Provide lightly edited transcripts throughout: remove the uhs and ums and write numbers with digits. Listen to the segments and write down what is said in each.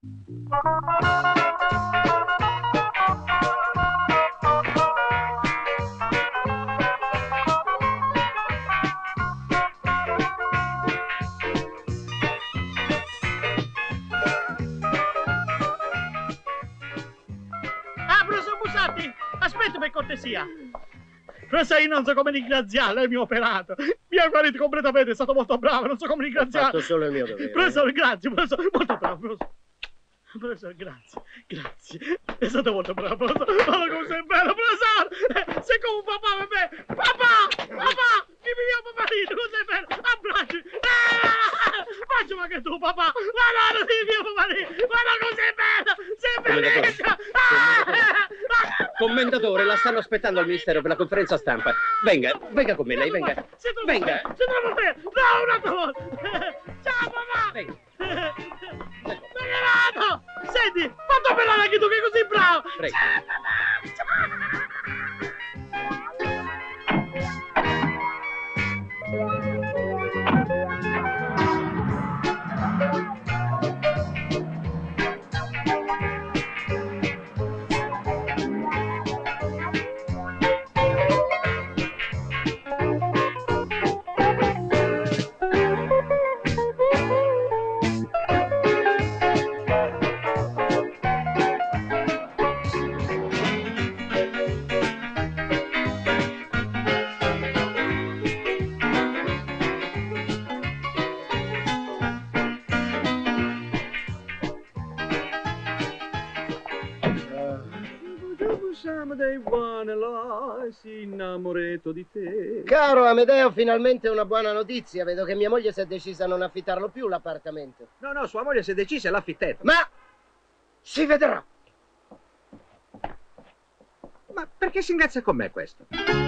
Ah, professor Bussati, aspetta per cortesia. Professor, io non so come ringraziarla, lei mi ha operato. Mi ha guarito completamente, è stato molto bravo, non so come ringraziarla. Ho fatto solo il mio dovere. Professor, grazie, professor, molto bravo, professor. Professor, grazie. È stato molto bravo, professor. Ma come sei bello, professor! Sei come un papà per me! Papà! Dimmi mio paparino, come sei bello! Abbracci! Faccio anche tu, papà! Ma no, non dimmi mio paparino! Ma no, come sei bello! Sei bellissima! Commendatore, la stanno aspettando al ministero per la conferenza stampa. Venga con me, lei, venga. Venga. Si trova te! No, un'altra volta! Ciao, papà! Venga. Regalato! Senti, fatto bellare anche tu che è così bravo! Prego. Si innamorato di te. Caro Amedeo, finalmente una buona notizia. Vedo che mia moglie si è decisa a non affittarlo più l'appartamento. No, sua moglie si è decisa e l'ha affittato. Ma si vedrà. Ma perché si ingrazia con me questo?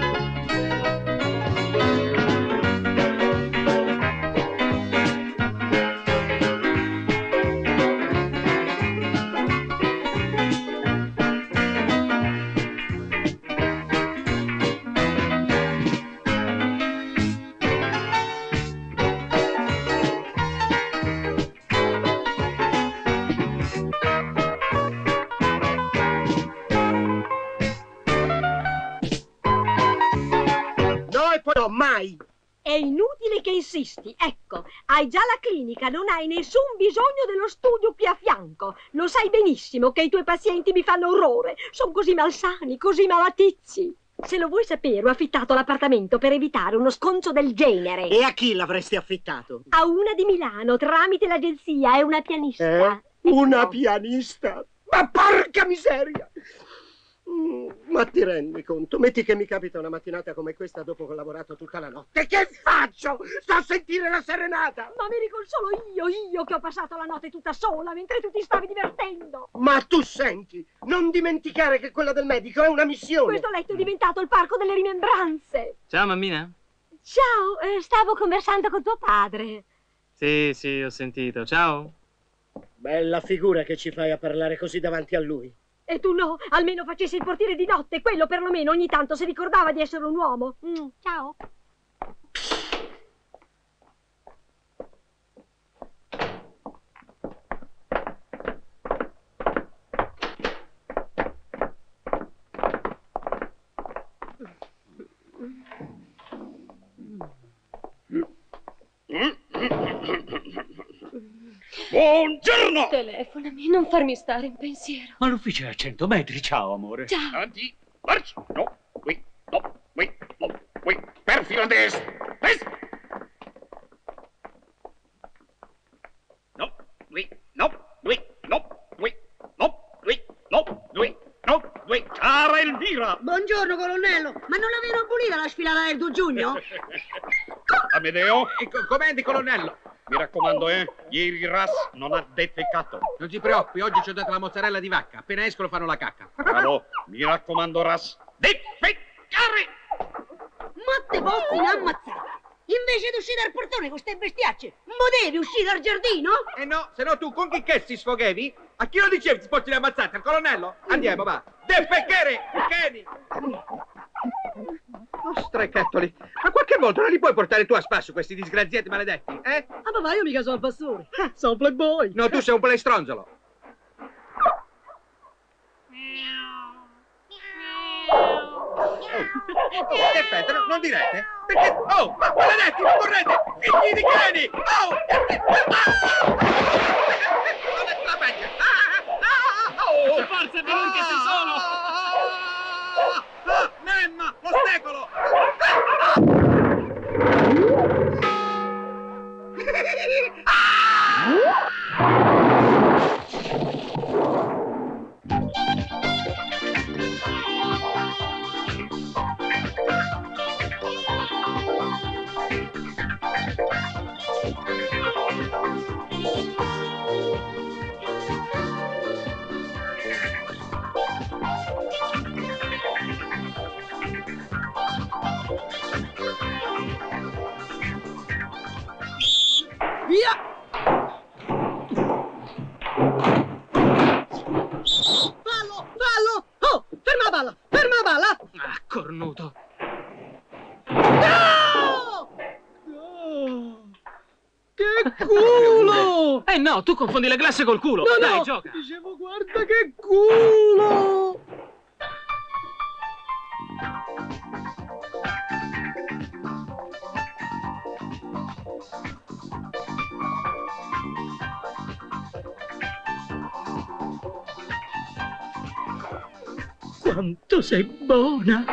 Mai! È inutile che insisti, ecco, hai già la clinica, non hai nessun bisogno dello studio qui a fianco. Lo sai benissimo che i tuoi pazienti mi fanno orrore, sono così malsani, così malatizi. Se lo vuoi sapere, ho affittato l'appartamento per evitare uno sconcio del genere. E a chi l'avresti affittato? A una di Milano, tramite l'agenzia, è una pianista. Una pianista? Ma porca miseria! Ma ti rendi conto? Metti che mi capita una mattinata come questa dopo che ho lavorato tutta la notte. Che faccio? Sto a sentire la serenata! Ma mi riconsolo io che ho passato la notte tutta sola mentre tu ti stavi divertendo. Ma tu senti, non dimenticare che quella del medico è una missione. Questo letto è diventato il parco delle rimembranze. Ciao, mammina. Ciao, stavo conversando con tuo padre. Sì, ho sentito. Ciao. Bella figura che ci fai a parlare così davanti a lui. E tu no, almeno facessi il portiere di notte, quello perlomeno ogni tanto si ricordava di essere un uomo. Ciao. Buongiorno! Telefonami, non farmi stare in pensiero. Ma l'ufficio è a 100 metri, ciao amore. Ciao. Avanti, marci! No, qui, no, qui, no, qui, per finlandese! No, qui, no, qui, no, qui, no, qui, no, qui, no, qui. Cara Elvira! Buongiorno, colonnello! Ma non l'avevo abolita la sfilata del 2 giugno? Amedeo? Comandi, colonnello? Mi raccomando, ieri Ras non ha defecato. Non si preoccupi, oggi ci ho dato la mozzarella di vacca. Appena escono fanno la cacca. Bravo, mi raccomando, Ras, defecare! Ma te posso in ammazzare! Invece di uscire dal portone con ste bestiacce, potevi uscire dal giardino? Eh no, se no tu con chi che si sfoghevi? A chi lo dicevi ti sposti le ammazzate? Al colonnello? Andiamo, va. Defecare, Kenny! Oh, strecchettoli. Ma qualche volta non li puoi portare tu a spasso questi disgraziati maledetti, eh? Ah, papà, io mica sono il pastore. Sono playboy. No, tu sei un palestronzolo. Aspetta, non direte? Perché? Oh, ma maledetti, correte! Figli di cani! Oh! Non è la peggio! Oh! Forza, Balloon, che sei solo! Memma, lo stecolo! Via! Fallo! Fallo! Oh! Ferma la palla! Ferma la palla! Ah, cornuto. No! Oh, che culo! No, tu confondi la classe col culo. No, Dai, no! gioca. Dicevo, guarda che culo! Quanto sei buona!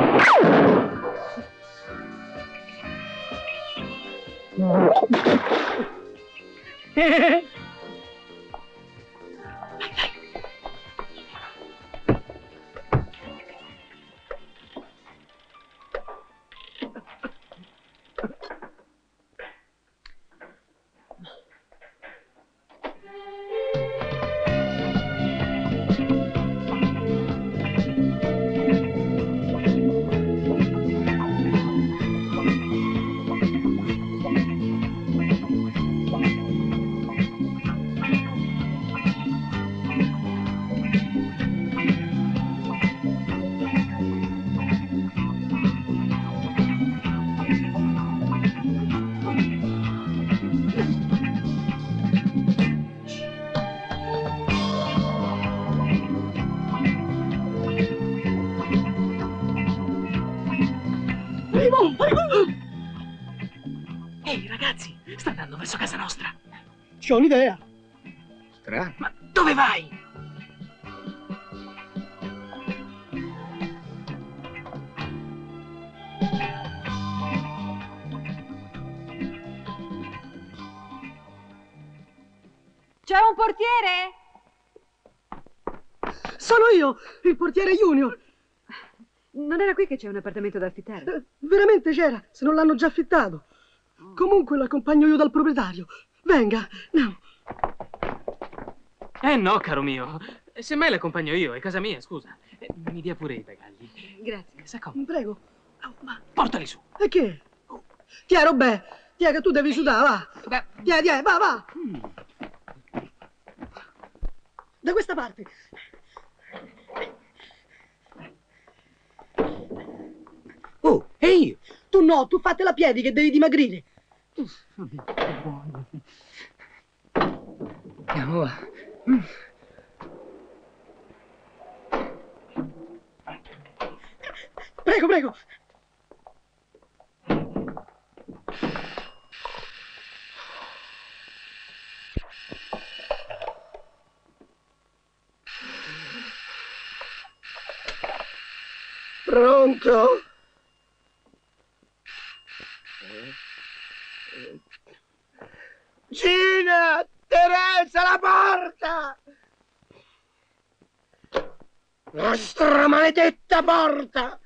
Ehi, ragazzi, sta andando verso casa nostra. C'ho un'idea! Strano. Ma dove vai? C'è un portiere? Sono io, il portiere Junior! Non era qui che c'è un appartamento da affittare? Veramente c'era, se non l'hanno già affittato. Comunque l'accompagno io dal proprietario. Venga, no. No, caro mio. Semmai l'accompagno io, è casa mia, scusa. Mi dia pure i bagagli. Grazie. S'accomodi. Prego. Oh, ma... Portali su. E che? Tiè, Robè, tiè che tu devi sudare, va. Tiè, va. Da questa parte. Oh, ehi! Tu no, tu fatela a piedi che devi dimagrire. Prego. Pronto? Gina! Teresa, la porta! Nostra maledetta porta!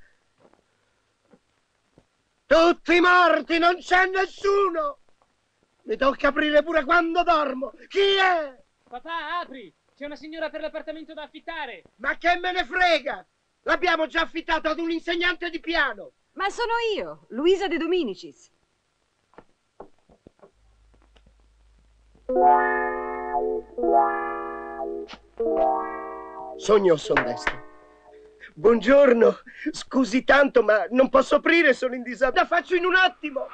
Tutti morti, non c'è nessuno! Mi tocca aprire pure quando dormo! Chi è? Papà, apri! C'è una signora per l'appartamento da affittare! Ma che me ne frega! L'abbiamo già affittato ad un insegnante di piano! Ma sono io, Luisa De Dominicis. Sogno o son destro? Buongiorno, scusi tanto, ma non posso aprire, sono in disabile. La faccio in un attimo.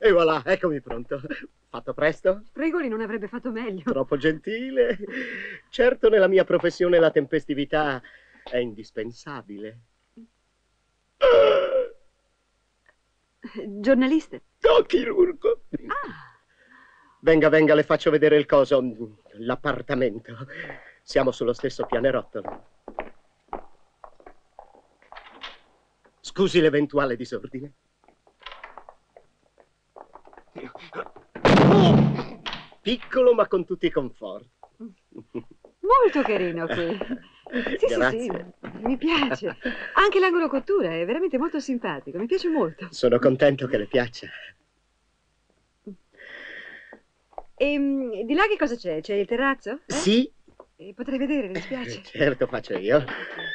E voilà, eccomi pronto. Fatto presto? Fregoli non avrebbe fatto meglio. Troppo gentile. Certo, nella mia professione la tempestività è indispensabile. Giornalista? No, chirurgo. Venga, venga, le faccio vedere il coso, l'appartamento. Siamo sullo stesso pianerottolo. Scusi l'eventuale disordine. Piccolo ma con tutti i conforti. Molto carino qui. Sì, Grazie. sì, mi piace. Anche l'angolo cottura è veramente molto simpatico, mi piace molto. Sono contento che le piaccia. E di là che cosa c'è? C'è il terrazzo? Sì? Potrei vedere, mi spiace. Certo, faccio io.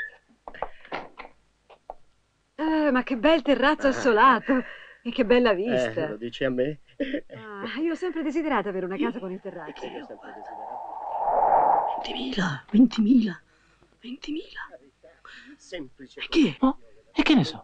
Ma che bel terrazzo assolato! E che bella vista! Lo dici a me? Io ho sempre desiderato avere una casa con il terrazzo. Io ho sempre desiderato. 20.000. Semplice. E chi è? Oh, e che ne so?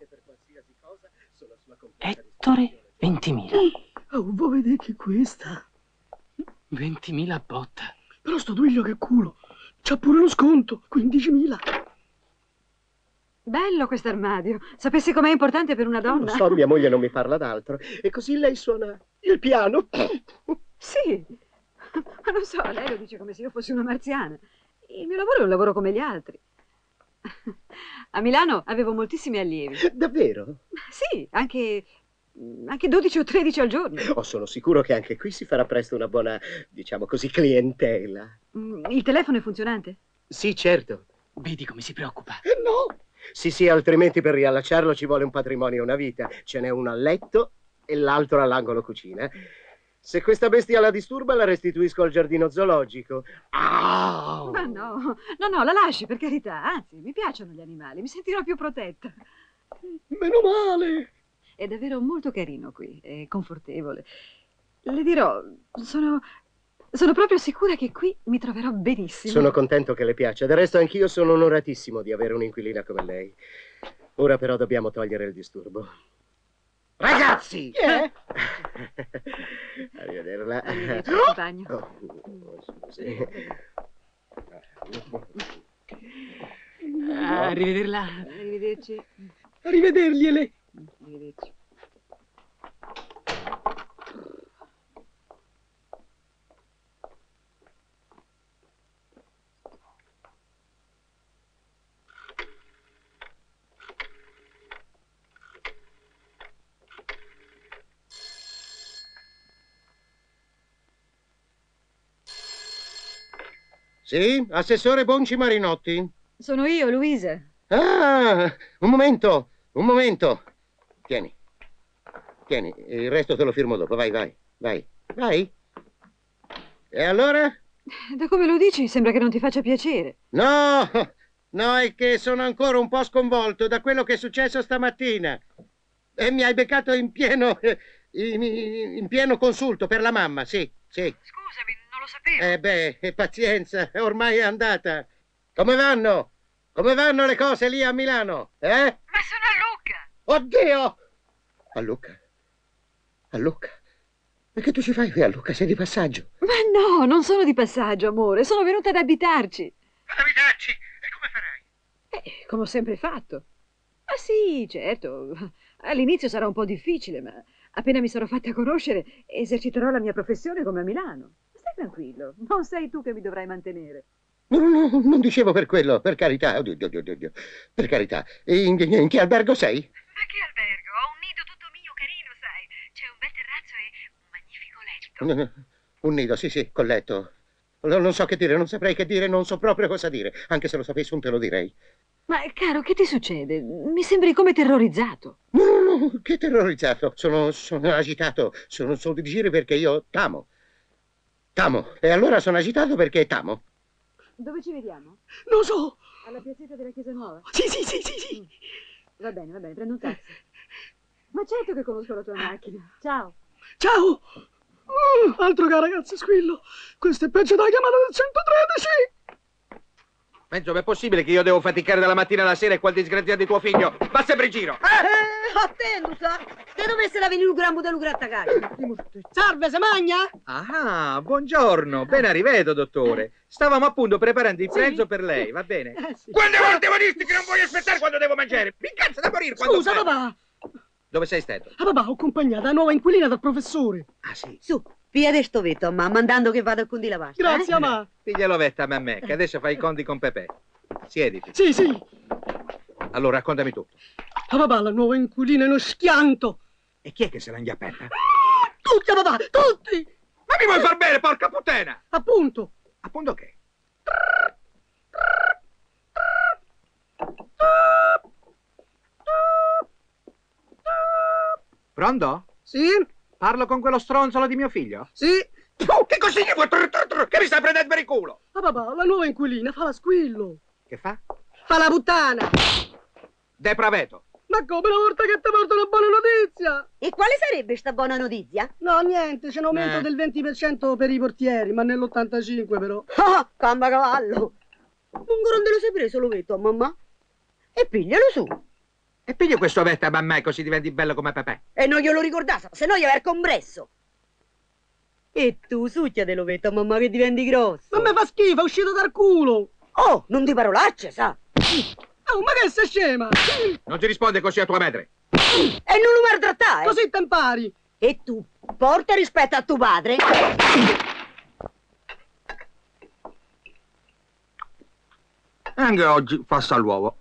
Ettore 20.000. Oh, vuoi vedere che questa? 20.000 botta. Però sto duiglio che culo. C'ha pure lo sconto, 15.000. Bello quest'armadio. Sapessi com'è importante per una Lo donna? so, mia moglie non mi parla d'altro. E così lei suona il piano. Sì. Ma non so, lei lo dice come se io fossi una marziana. Il mio lavoro è un lavoro come gli altri. A Milano avevo moltissimi allievi. Davvero? Sì, anche 12 o 13 al giorno. Oh, sono sicuro che anche qui si farà presto una buona, diciamo così, clientela. Il telefono è funzionante? Sì, certo. Vedi come si preoccupa. No! Sì, altrimenti per riallacciarlo ci vuole un patrimonio e una vita. Ce n'è uno a letto e l'altro all'angolo cucina. Se questa bestia la disturba, la restituisco al giardino zoologico. Ah! Ma no, la lasci, per carità. Anzi, mi piacciono gli animali, mi sentirò più protetta. Meno male. È davvero molto carino qui, è confortevole. Le dirò, sono proprio sicura che qui mi troverò benissimo. Sono contento che le piaccia. Del resto anch'io sono onoratissimo di avere un'inquilina come lei. Ora però dobbiamo togliere il disturbo. Ragazzi! Arrivederla. Arrivederci, compagno. Scusi. Arrivederla. Arrivederci. Arrivedergliele. Arrivederci. Sì? Assessore Bonci Marinotti? Sono io, Luisa. Ah, un momento. Tieni, il resto te lo firmo dopo. Vai. E allora? Da come lo dici, sembra che non ti faccia piacere. No, è che sono ancora un po' sconvolto da quello che è successo stamattina. E mi hai beccato in pieno consulto per la mamma, sì. Scusami, non lo sapevo. Pazienza, ormai è andata. Come vanno? Come vanno le cose lì a Milano? Ma sono a Lucca. Oddio! A Lucca? E che tu ci fai qui a Lucca? Sei di passaggio? Ma no, non sono di passaggio, amore. Sono venuta ad abitarci. Abitarci? E come farai? Come ho sempre fatto. Ah sì, certo. All'inizio sarà un po' difficile, ma appena mi sarò fatta conoscere, eserciterò la mia professione come a Milano. Stai tranquillo, non sei tu che mi dovrai mantenere. No, non dicevo per quello, per carità. Oddio. Per carità. In che albergo sei? Ma che albergo? Ho un nido tutto mio, carino, sai. C'è un bel terrazzo e un magnifico letto. Un nido, sì, col letto. Non so che dire, non saprei che dire, non so proprio cosa dire. Anche se lo sapessi, non te lo direi. Ma caro, che ti succede? Mi sembri come terrorizzato. No, che terrorizzato. Sono agitato. Sono di giro perché io t'amo. E allora sono agitato perché t'amo. Dove ci vediamo? Non so. Alla piazzetta della Chiesa Nuova? Sì. Va bene, prendo un taxi. Ma certo che conosco la tua macchina. Ciao. Ciao. Altro che ragazzi squillo. Questo è peggio della chiamata del 113. Enzo, ma è possibile che io devo faticare dalla mattina alla sera e quel disgraziato di tuo figlio va sempre in giro? Attento, sa? Te dove se la veni un gran modello grattacaccio? Salve, se magna? Ah, buongiorno, ben arrivato, dottore. Stavamo appunto preparando il pranzo per lei, va bene? Sì. Quante volte devo dirti che non voglio aspettare quando devo mangiare? Mi incazza da morire quando... Scusa, papà. Dove sei stato? Ah, papà, ho accompagnato la nuova inquilina dal professore. Ah, sì. Su, via de sto vetto, mamma, mandando che vado a condi la pasta. Grazie, mamma. Piglialo vetta a me, che adesso fai i conti con Pepe. Siediti. Sì, sì. Allora, raccontami tutto. Ah, papà, la nuova inquilina è uno schianto. E chi è che se l'ha inghiappetta? Tutti, papà, tutti. Ma mi vuoi far bene, porca puttana? Appunto. Appunto che? Pronto? Sì? Parlo con quello stronzolo di mio figlio? Sì? Che consigli vuoi? Che mi stai prendendo per il culo? Ah, papà, la nuova inquilina fa la squillo. Che fa? Fa la puttana. Depraveto. Ma come una volta che ti porto una buona notizia? E quale sarebbe sta buona notizia? No, niente, c'è un aumento del 20% per i portieri, ma nell'85 però. Ah, camba cavallo. Un grande lo sei preso, lo vedo, mamma. E piglialo su. E pigli questo vetta a me così diventi bello come Pepe. E non glielo ricordasse, se no gli aver compresso. E tu, succhiatelo, vedo, mamma, che diventi grosso. Ma mi fa schifo, è uscito dal culo. Oh, non di parolacce, sa? Oh, ma che sei scema? Non ti risponde così a tua madre. E non lo maltrattare. Così te impari. E tu, porta rispetto a tuo padre. Anche oggi passa l'uovo.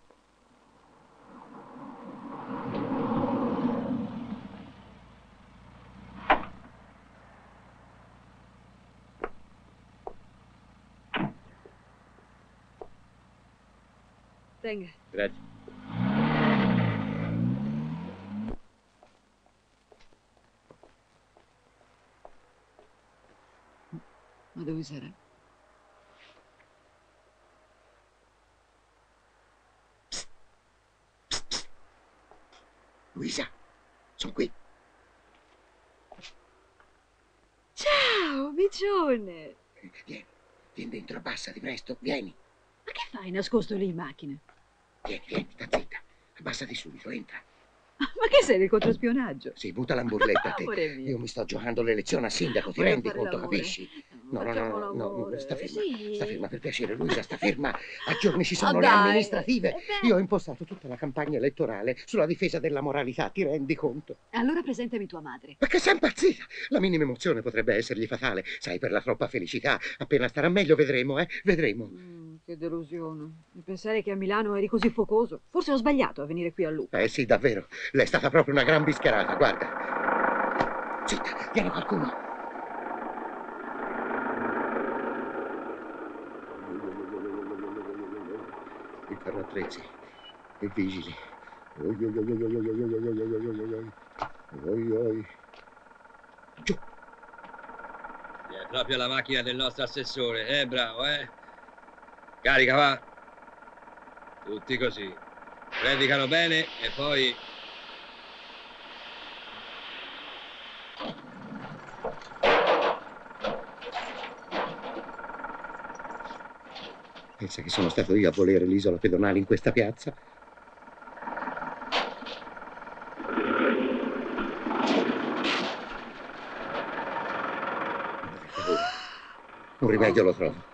Tenga. Grazie. Ma dove sarà? Luisa, sono qui. Ciao, Micione. Vieni dentro, abbassati presto, vieni. Ma che fai nascosto lì in macchina? Vieni, sta zitta. Abbassati subito, entra. Ma che sei del controspionaggio? Sì, butta l'hamburletta a te. Amore mio. Io mi sto giocando l'elezione a sindaco, ti Voglio rendi fare conto, l'amore. capisci? No, Facciamo no, l'amore. sta ferma. Sì. Sta ferma, per piacere, Luisa, sta ferma. A giorni ci sono Oh, le dai. amministrative. Beh. Io ho impostato tutta la campagna elettorale sulla difesa della moralità, ti rendi conto? Allora presentami tua madre. Ma che sei impazzita? La minima emozione potrebbe essergli fatale. Sai, per la troppa felicità. Appena starà meglio vedremo, Vedremo. Che delusione. Di pensare che a Milano eri così focoso. Forse ho sbagliato a venire qui a Lucca. Eh sì, davvero. Lei è stata proprio una gran bischerata, guarda. Zitta, viene qualcuno. I carrattrezzi, i vigili. Giù. È proprio la macchina del nostro assessore, bravo, Carica, va. Tutti così. Predicano bene e poi... Pensa che sono stato io a volere l'isola pedonale in questa piazza? Un rimedio lo trovo.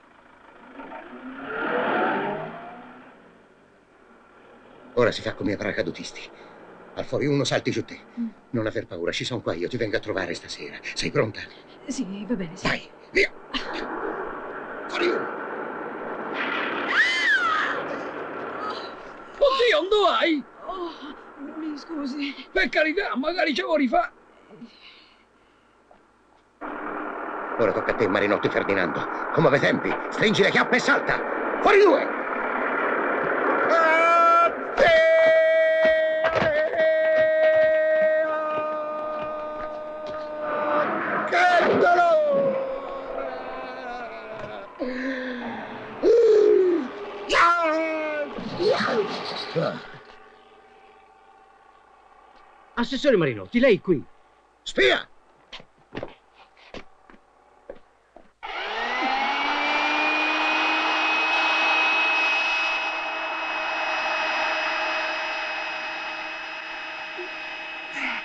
Ora si fa come a paracadutisti. Al fuori uno salti giù te. Non aver paura, ci sono qua io, ti vengo a trovare stasera. Sei pronta? Sì, va bene, sì. Vai, via! Fuori uno! Oddio, dove vai? Oh, mi scusi. Per carità, magari ce lo rifà. Ora tocca a te, Marinotti Ferdinando. Come ai tempi, stringi le chiappe e salta! Fuori due! Assessore Marinotti, lei qui. Spia!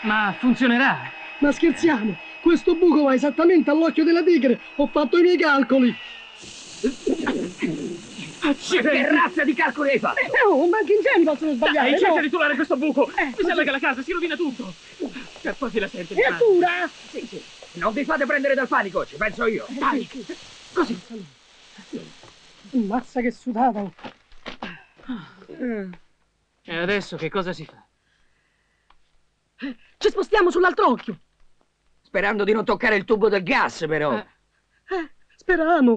Ma funzionerà? Ma scherziamo? Questo buco va esattamente all'occhio della tigre. Ho fatto i miei calcoli. Che razza di calcoli hai fatto? No, ma anche insieme possono sbagliare. Dai, cerca no? di trovare questo buco. Mi sembra che la casa si rovina tutto. E poi chi la sente? Creatura! Sì, sì. Non vi fate prendere dal panico, ci penso io. Dai. Così. Mazza che sudata. E adesso che cosa si fa? Ci spostiamo sull'altro occhio. Sperando di non toccare il tubo del gas, però. Speriamo.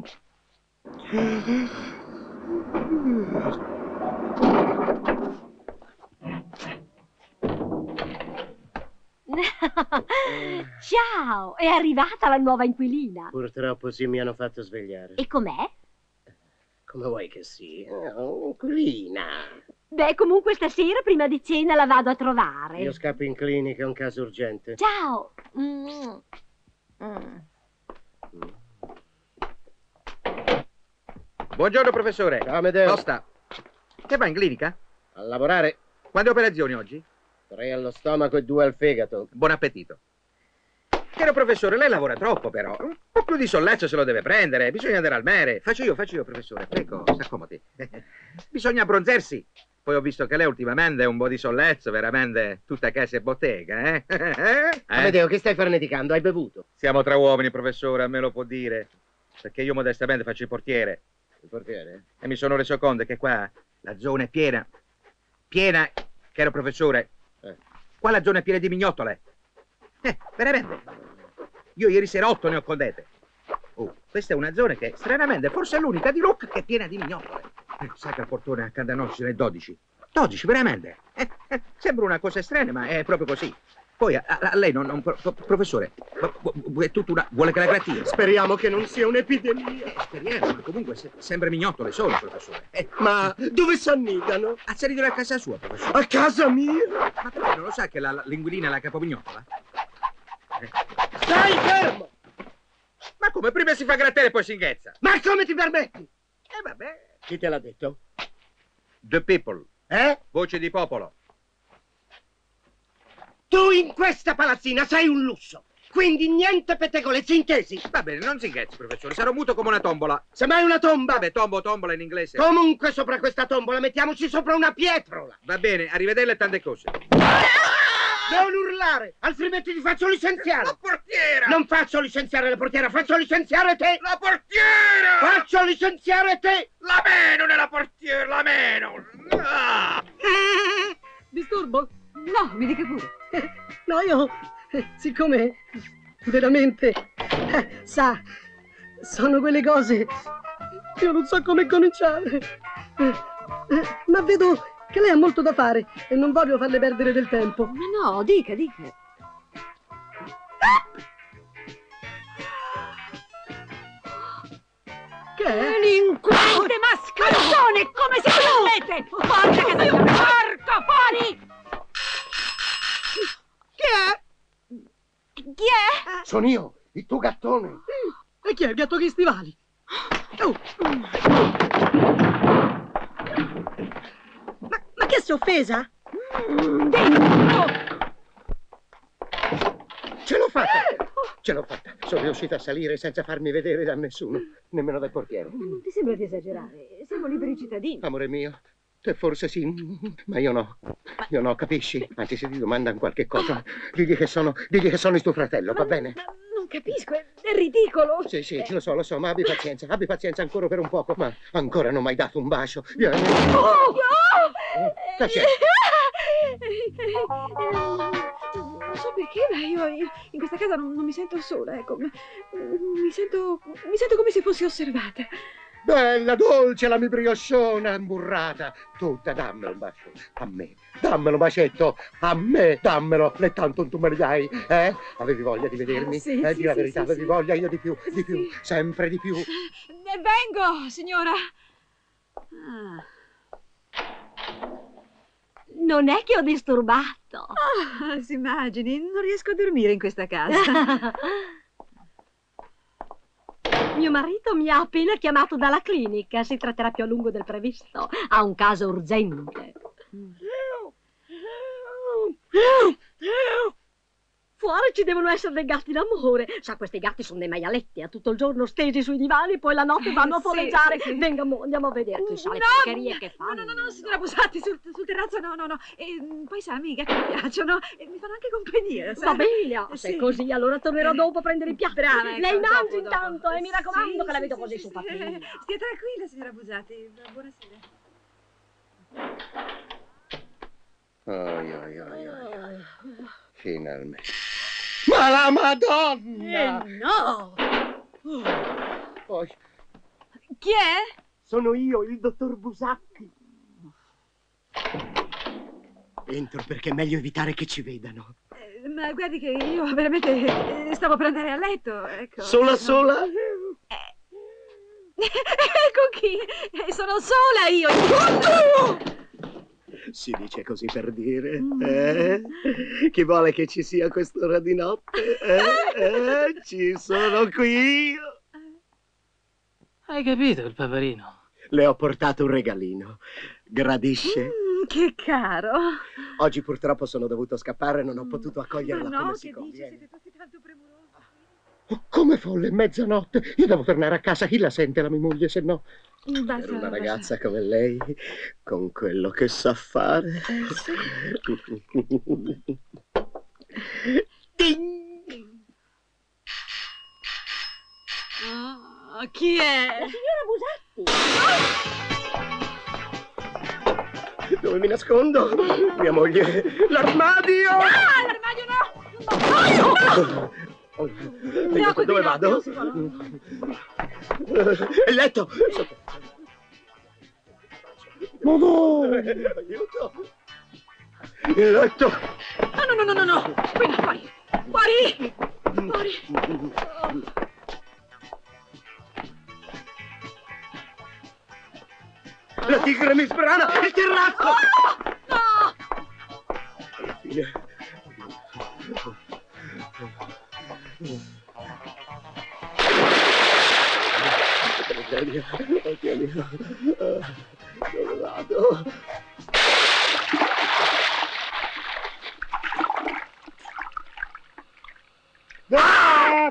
Ciao, è arrivata la nuova inquilina. Purtroppo sì, mi hanno fatto svegliare. E com'è? Come vuoi che sia? Inquilina. Beh, comunque stasera prima di cena la vado a trovare. Io scappo in clinica, è un caso urgente. Ciao. Buongiorno, professore. Ciao, Amedeo. Costa. Che va in clinica? A lavorare. Quante operazioni oggi? 3 allo stomaco e 2 al fegato. Buon appetito. Caro professore, lei lavora troppo, però. Un po' più di sollezzo se lo deve prendere. Bisogna andare al mare. Faccio io, professore. Prego, si accomodi. Bisogna abbronzarsi. Poi ho visto che lei ultimamente è un po' di sollezzo, veramente tutta casa e bottega, eh? Amedeo, che stai farneticando? Hai bevuto? Siamo tra uomini, professore, a me lo può dire. Perché io modestamente faccio il portiere. Il portiere? E mi sono reso conto che qua la zona è piena. Piena, caro professore. Qua la zona è piena di mignottole. Veramente. Io ieri sera 8 ne ho condete. Oh, questa è una zona che stranamente forse è l'unica di Lucca che è piena di mignottole. Sacra fortuna, a Candanossi ce n'è 12. 12, veramente. Sembra una cosa strana, ma è proprio così. Poi a lei professore, è tutta una... vuole che la gratini? Speriamo che non sia un'epidemia. Speriamo, ma comunque sempre mignottole sono, professore. Ma dove s'annidano? A salire a casa sua, professore. A casa mia? Ma non lo sa che l'inquilina è la capomignotola? Stai fermo! Ma come? Prima si fa grattare e poi si inghezza. Ma come ti permetti? Vabbè. Chi te l'ha detto? The people. Voce di popolo. Tu in questa palazzina sei un lusso. Quindi niente pettegolezzi, intesi? Va bene, non si inghezzi, professore. Sarò muto come una tombola. Semmai una tomba? Vabbè, tombola in inglese. Comunque sopra questa tombola mettiamoci sopra una pietrola. Va bene, arrivederla e tante cose. Non urlare, altrimenti ti faccio licenziare. La portiera! Non faccio licenziare la portiera, faccio licenziare te. La portiera! Faccio licenziare te. La meno nella portiera, la meno. Disturbo? No, mi dica pure. No, io, siccome veramente, sa, sono quelle cose, io non so come cominciare. Ma vedo che lei ha molto da fare e non voglio farle perdere del tempo. Ma no, dica. Che è? Delinquente mascalzone, come si permette? Porca casa mia, porco, fuori! Chi è? Sono io, il tuo gattone. E chi è il gatto che stivali? Ma che si è offesa? Ce l'ho fatta! Ce l'ho fatta. Sono riuscita a salire senza farmi vedere da nessuno, nemmeno dal portiere. Non ti sembra di esagerare? Siamo liberi cittadini. Amore mio, te forse sì, ma io no. Io no, capisci? Anzi, se ti domandano qualche cosa, digli che sono il tuo fratello, va bene? Ma non capisco, è ridicolo. Sì, lo so, ma abbi pazienza ancora per un poco. Ma ancora non mi hai dato un bacio. Vieni. Che c'è? Non so perché, ma io in questa casa non mi sento sola, ecco. Mi sento come se fossi osservata. Bella, dolce, la mia briosciona imburrata. Tutta, dammelo un bacio. A me. Dammelo un bacetto. A me, dammelo. E tanto tu me li dai, eh? Avevi voglia di vedermi? Sì, di la verità, sì, avevi voglia, io di più, sempre di più. Vengo, signora. Non è che ho disturbato. Si immagini, non riesco a dormire in questa casa. Mio marito mi ha appena chiamato dalla clinica. Si tratterà più a lungo del previsto. Ha un caso urgente. Fuori ci devono essere dei gatti d'amore. Sa, questi gatti sono dei maialetti, a tutto il giorno stesi sui divani, poi la notte vanno a foleggiare. Sì. Venga, andiamo a vedere, chissà le No, porcherie che fanno. No, signora Busatti, sul terrazzo no. E poi sa, amica, che mi piacciono e mi fanno anche compagnia. Va bene, se è così, allora tornerò dopo a prendere i piatti. Brava, ecco, Lei mangi dopo. intanto e mi raccomando che la vedo sì, così sì, su sì. patina. Stia tranquilla, signora Busatti. Buonasera. Finalmente. Ma la Madonna! No! Poi, Chi è? sono io, il dottor Busatti. Entro perché è meglio evitare che ci vedano. Ma guardi che io veramente stavo per andare a letto, ecco. Sola? Con chi? Sono sola io. Si dice così per dire, eh? Chi vuole che ci sia a quest'ora di notte? Ci sono qui io. Hai capito il paperino? Le ho portato un regalino. Gradisce? Che caro. Oggi purtroppo sono dovuto scappare e non ho potuto accoglierla Ma no, come che si dici? conviene. Siete tutti tanto premurosi. Oh, come folle, mezzanotte. Io devo tornare a casa. Chi la sente la mia moglie, se no? Basta, Per una ragazza come lei, con quello che sa fare. Ding! Chi è? La signora Busatti. Dove mi nascondo? Mia moglie. L'armadio! L'armadio no! Aiuto, dove vado? Il letto! Aiuto! Il letto! No! Fuori! La tigre mi sbrana! Il terrazzo! No! Alla fine... Oddio mio. Dove vado? Ah!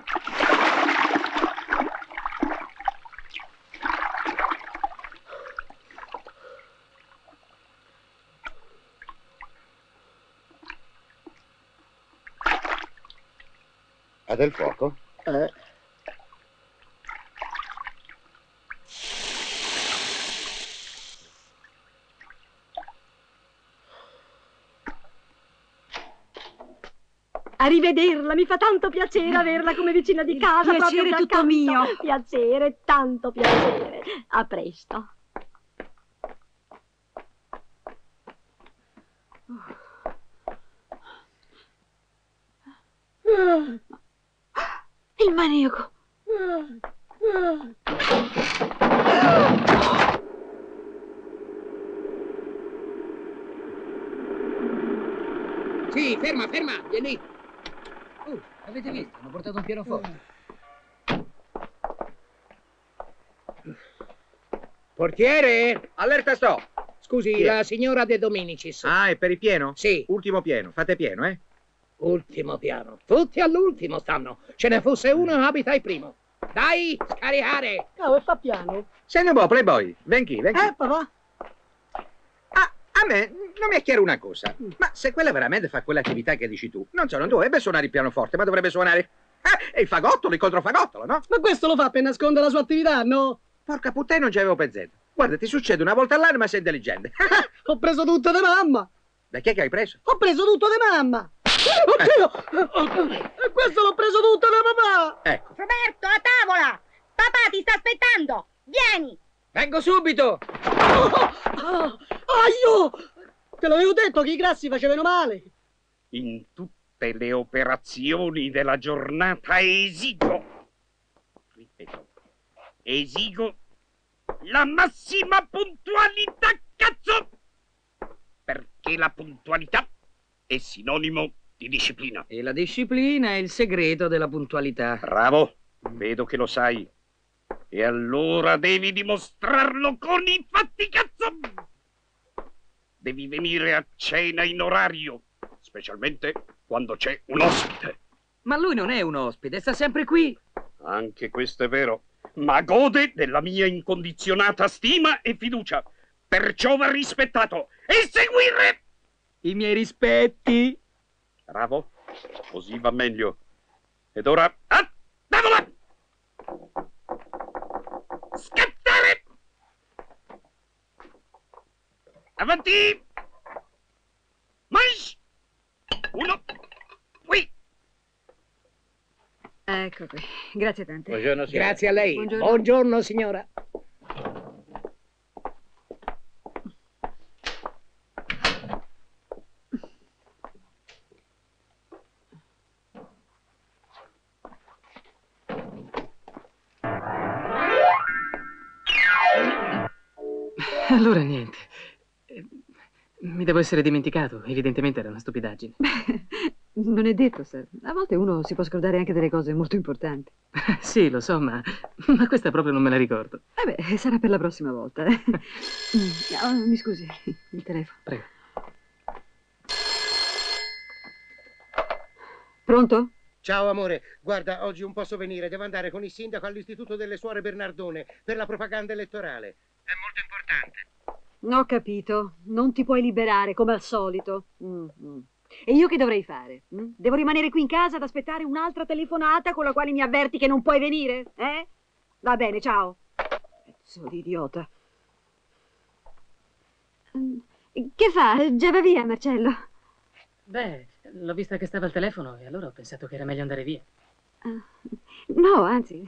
Ha del fuoco? A rivederla, mi fa tanto piacere averla come vicina di casa. Il proprio piacere qui tutto accanto. mio. Piacere, tanto piacere. A presto. Il maniaco. Sì, ferma, vieni. Avete visto? Hanno portato un pianoforte. Portiere! Allerta sto! Scusi, Chi è? la signora De Dominicis. Ah, è per il pieno? Sì. Ultimo pieno. Fate pieno, eh? Ultimo piano. Tutti all'ultimo stanno. Ce ne fosse uno, abita il primo. Dai, scaricare. Oh, fa piano. Sei un buon playboy. Ven qui. Papà? A me non mi è chiaro una cosa. Ma se quella veramente fa quell'attività che dici tu, non dovrebbe suonare il pianoforte, ma dovrebbe suonare... e il fagottolo, il controfagottolo, no? Ma questo lo fa per nascondere la sua attività, no? Porca puttana, non ci avevo pensato. Guarda, ti succede una volta all'anno, ma sei intelligente. Ho preso tutto di mamma. Da chi è che hai preso? Ho preso tutto di mamma. Oddio! E questo l'ho preso tutto da papà. Ecco. Roberto, a tavola! Papà ti sta aspettando! Vieni! Vengo subito. Aio! Te l'avevo detto che i grassi facevano male. In tutte le operazioni della giornata esigo, ripeto, esigo la massima puntualità, cazzo! Perché la puntualità è sinonimo di disciplina. E la disciplina è il segreto della puntualità. Bravo, vedo che lo sai. E allora devi dimostrarlo con i fatti, cazzo! Devi venire a cena in orario, specialmente quando c'è un ospite. Ma lui non è un ospite, sta sempre qui. Anche questo è vero, ma gode della mia incondizionata stima e fiducia. Perciò va rispettato e seguire i miei rispetti. Bravo, così va meglio. Ed ora, a tavola! Scattare! Avanti! Mais! Uno! Qui! Ecco qui. Grazie tante. Buongiorno, signora. Grazie a lei. Buongiorno. Buongiorno, signora. Allora niente. Mi devo essere dimenticato. Evidentemente era una stupidaggine. Non è detto, sir. A volte uno si può scordare anche delle cose molto importanti. Sì, lo so, ma questa proprio non me la ricordo. Beh, sarà per la prossima volta. Oh, mi scusi, il telefono. Prego. Pronto? Ciao amore, guarda, oggi non posso venire, devo andare con il sindaco all'Istituto delle Suore Bernardone per la propaganda elettorale. È molto importante. Ho capito, non ti puoi liberare come al solito. E io che dovrei fare? Devo rimanere qui in casa ad aspettare un'altra telefonata con la quale mi avverti che non puoi venire? Va bene, ciao. Pezzo di idiota. Che fa? Già va via, Marcello? Beh, l'ho vista che stava al telefono e allora ho pensato che era meglio andare via. No, anzi,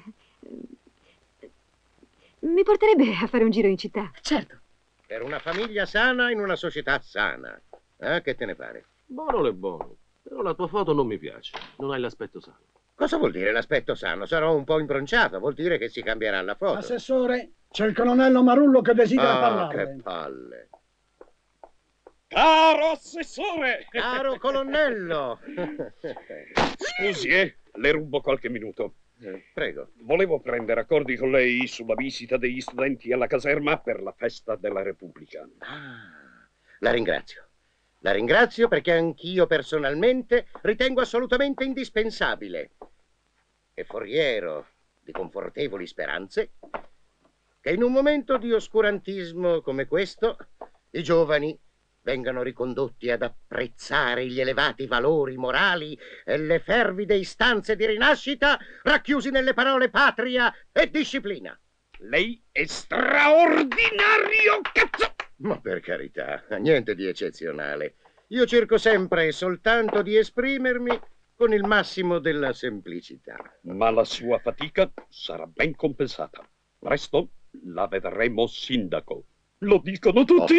mi porterebbe a fare un giro in città. Certo. Per una famiglia sana in una società sana. Che te ne pare? Buono è buono, però la tua foto non mi piace. Non hai l'aspetto sano. Cosa vuol dire l'aspetto sano? Sarò un po' imbronciato, vuol dire che si cambierà la foto. Assessore, c'è il colonnello Marullo che desidera Ah, parlarle. che palle. Caro assessore! Caro colonnello! Scusi, le rubo qualche minuto. Prego. Volevo prendere accordi con lei sulla visita degli studenti alla caserma per la festa della Repubblica. La ringrazio. La ringrazio perché anch'io personalmente ritengo assolutamente indispensabile e foriero di confortevoli speranze che in un momento di oscurantismo come questo i giovani vengano ricondotti ad apprezzare gli elevati valori morali e le fervide istanze di rinascita racchiusi nelle parole patria e disciplina. Lei è straordinario, cazzo! Ma per carità, niente di eccezionale. Io cerco sempre e soltanto di esprimermi con il massimo della semplicità. Ma la sua fatica sarà ben compensata. Presto la vedremo sindaco. Lo dicono tutti.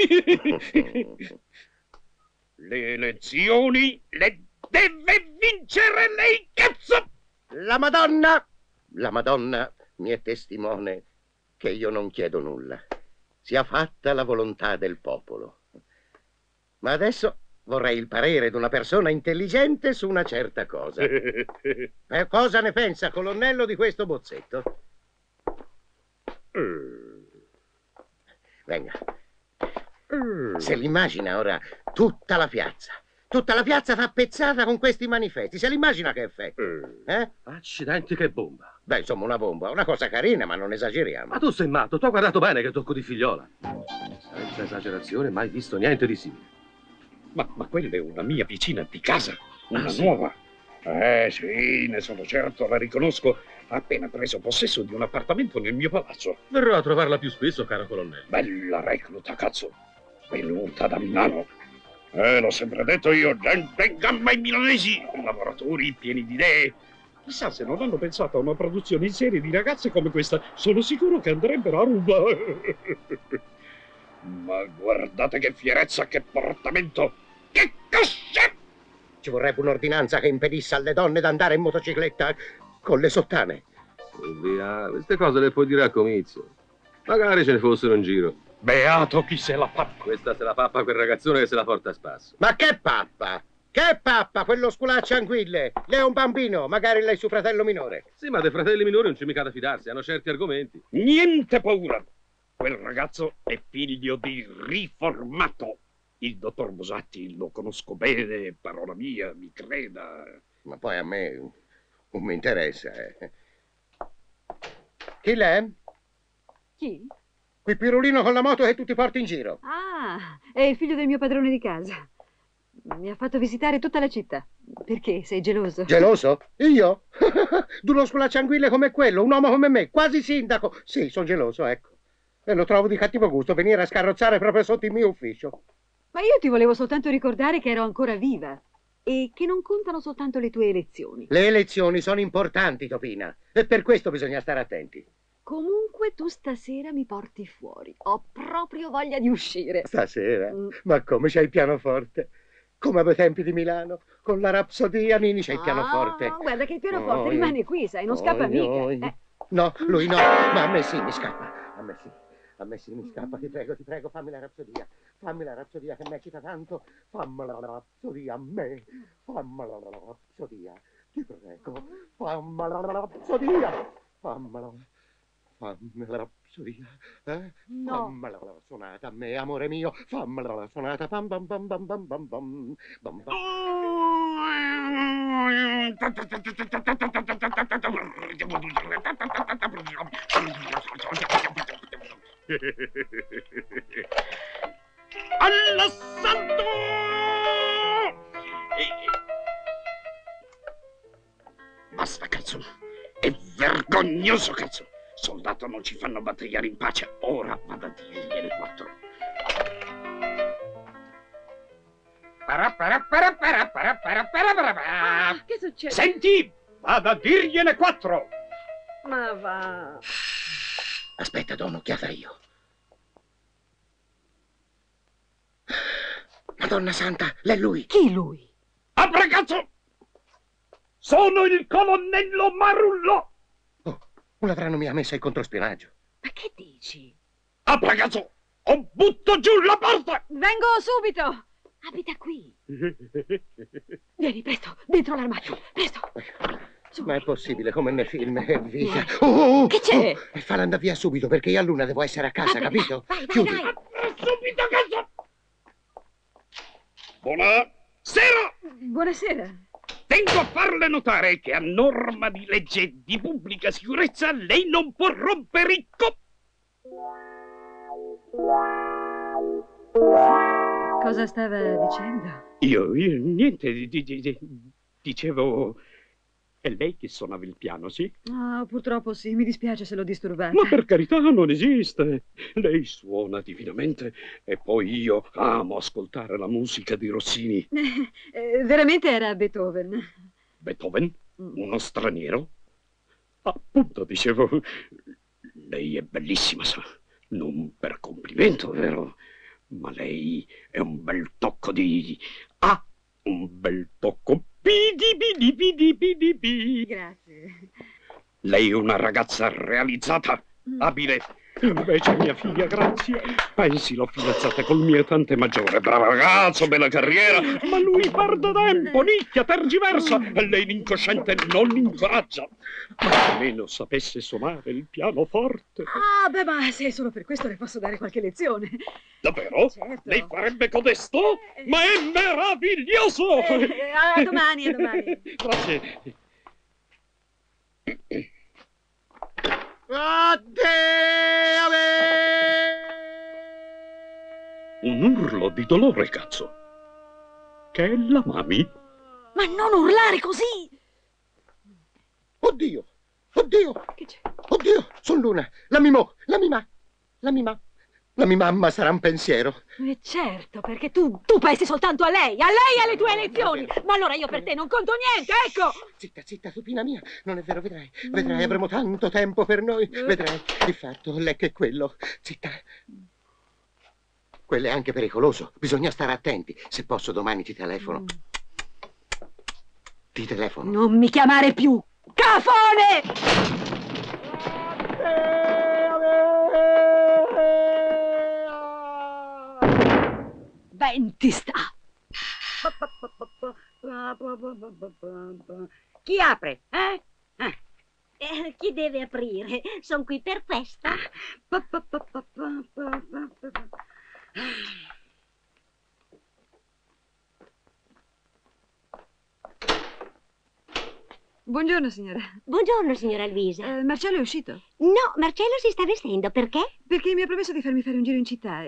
Le elezioni le deve vincere lei, cazzo! La Madonna mi è testimone che io non chiedo nulla. Sia fatta la volontà del popolo. Ma adesso vorrei il parere di una persona intelligente su una certa cosa. Cosa ne pensa, colonnello, di questo bozzetto? Venga. Se l'immagina ora tutta la piazza tappezzata con questi manifesti. Se l'immagina che effetto? Accidenti, che bomba. Beh, insomma, una bomba, una cosa carina, ma non esageriamo. Ma tu sei matto, tu hai guardato bene che tocco di figliola. Senza esagerazione, mai visto niente di simile. Ma quella è una mia vicina di casa, una sì? nuova. Sì, ne sono certo, la riconosco. Ha appena preso possesso di un appartamento nel mio palazzo. Verrò a trovarla più spesso, caro colonnello. Bella recluta, cazzo. Venuta da Milano. L'ho sempre detto io, gente in gamba ai milanesi, lavoratori pieni di idee. Chissà se non hanno pensato a una produzione in serie di ragazze come questa. Sono sicuro che andrebbero a ruba. Ma guardate che fierezza, che portamento, che cos'è? Ci vorrebbe un'ordinanza che impedisse alle donne di andare in motocicletta con le sottane. Via, queste cose le puoi dire a comizio. Magari ce ne fossero in giro. Beato chi se la pappa. Questa se la pappa quel ragazzone che se la porta a spasso. Ma che pappa? Che pappa, quello sculaccia anguille. Lei è un bambino, magari lei è suo fratello minore. Sì, ma dei fratelli minori non c'è mica da fidarsi, hanno certi argomenti. Niente paura. Quel ragazzo è figlio di riformato. Il dottor Bosatti lo conosco bene, parola mia, mi creda. Ma poi a me non mi interessa. Chi l'è? Chi? Quel pirulino con la moto che tu ti porti in giro. Ah, è il figlio del mio padrone di casa. Mi ha fatto visitare tutta la città. Perché? Sei geloso? Geloso? Io? D'uno sculaccianguille come quello, un uomo come me, quasi sindaco. Sì, sono geloso, ecco. E lo trovo di cattivo gusto venire a scarrozzare proprio sotto il mio ufficio. Ma io ti volevo soltanto ricordare che ero ancora viva e che non contano soltanto le tue elezioni. Le elezioni sono importanti, Topina, e per questo bisogna stare attenti. Comunque tu stasera mi porti fuori. Ho proprio voglia di uscire. Stasera? Ma come c'hai il pianoforte? Come ai tempi di Milano, con la rapsodia, Nini, c'è il pianoforte. Guarda che il pianoforte rimane qui, sai, non scappa mica. No, lui no, ma a me sì, mi scappa. A me sì. A me sì, mi scappa, ti prego, fammi la rapsodia. Fammi la rapsodia che mi eccita tanto. Fammela la rapsodia a me. Fammela la rapsodia. Ti prego, fammela la rapsodia. Fammela la rapsodia. No. Fammela la sonata a me, amore mio. Fammela la sonata. Bam bam bam bam bam bam bam bam bam. All'assalto! Basta, cazzo. È vergognoso, cazzo. Soldato non ci fanno battagliare in pace. Ora vado a dirgliene 4. Che succede? Senti, vado a dirgliene 4. Ma va. Aspetta, do un'occhiata io. Madonna santa, l'è lui. Chi lui? Apra, cazzo! Sono il colonnello Marullo! Oh, un ladrone mi ha messo il controspionaggio. Ma che dici? Apra, cazzo! O butto giù la porta! Vengo subito! Abita qui. Vieni, presto, dentro l'armadio, presto. Ma è possibile, come nei film, e via. Che c'è? E falla andare via subito, perché io a luna devo essere a casa, capito? Vai, Chiudi. vai. Subito, cazzo! Buonasera! Buonasera. Tengo a farle notare che a norma di legge di pubblica sicurezza lei non può rompere il Cosa stava dicendo? Io niente, dicevo... È lei che suonava il piano, sì? Ah, purtroppo sì, mi dispiace se l'ho disturbata. Ma per carità, non esiste. Lei suona divinamente e poi io amo ascoltare la musica di Rossini. Veramente era Beethoven. Beethoven? Uno straniero? Appunto, dicevo, lei è bellissima, sa. Non per complimento, vero? Ma lei è un bel tocco di... Ah, un bel tocco. Grazie. Lei è una ragazza realizzata, abile. Invece mia figlia Grazia, pensi l'ho fidanzata col mio tante maggiore. Bravo ragazzo, bella carriera, ma lui perde tempo, nicchia, tergiversa, e lei l'incosciente non l'incoraggia. Ma almeno sapesse suonare il pianoforte. Ah, beh, ma se è solo per questo le posso dare qualche lezione. Davvero? Certo. Lei farebbe codesto? Ma è meraviglioso! A domani, a domani. Grazie. Un urlo di dolore, cazzo. Che è la mami? Ma non urlare così! Oddio! Oddio! Che c'è? Oddio! Sono Luna! La mia mamma sarà un pensiero. Certo, perché tu pensi soltanto a lei e alle tue elezioni. Ma allora io per te non conto niente, ecco! Zitta, Tupina mia. Non è vero, vedrai. Vedrai, avremo tanto tempo per noi. Vedrai. Il fatto è che quello... Zitta. Quello è anche pericoloso. Bisogna stare attenti. Se posso, domani ti telefono. Ti telefono. Non mi chiamare più! Cafone! Venti sta! Chi apre? Chi deve aprire? Sono qui per questo. Buongiorno, signora. Buongiorno, signora Luisa. Marcello è uscito? No, Marcello si sta vestendo. Perché? Perché mi ha promesso di farmi fare un giro in città.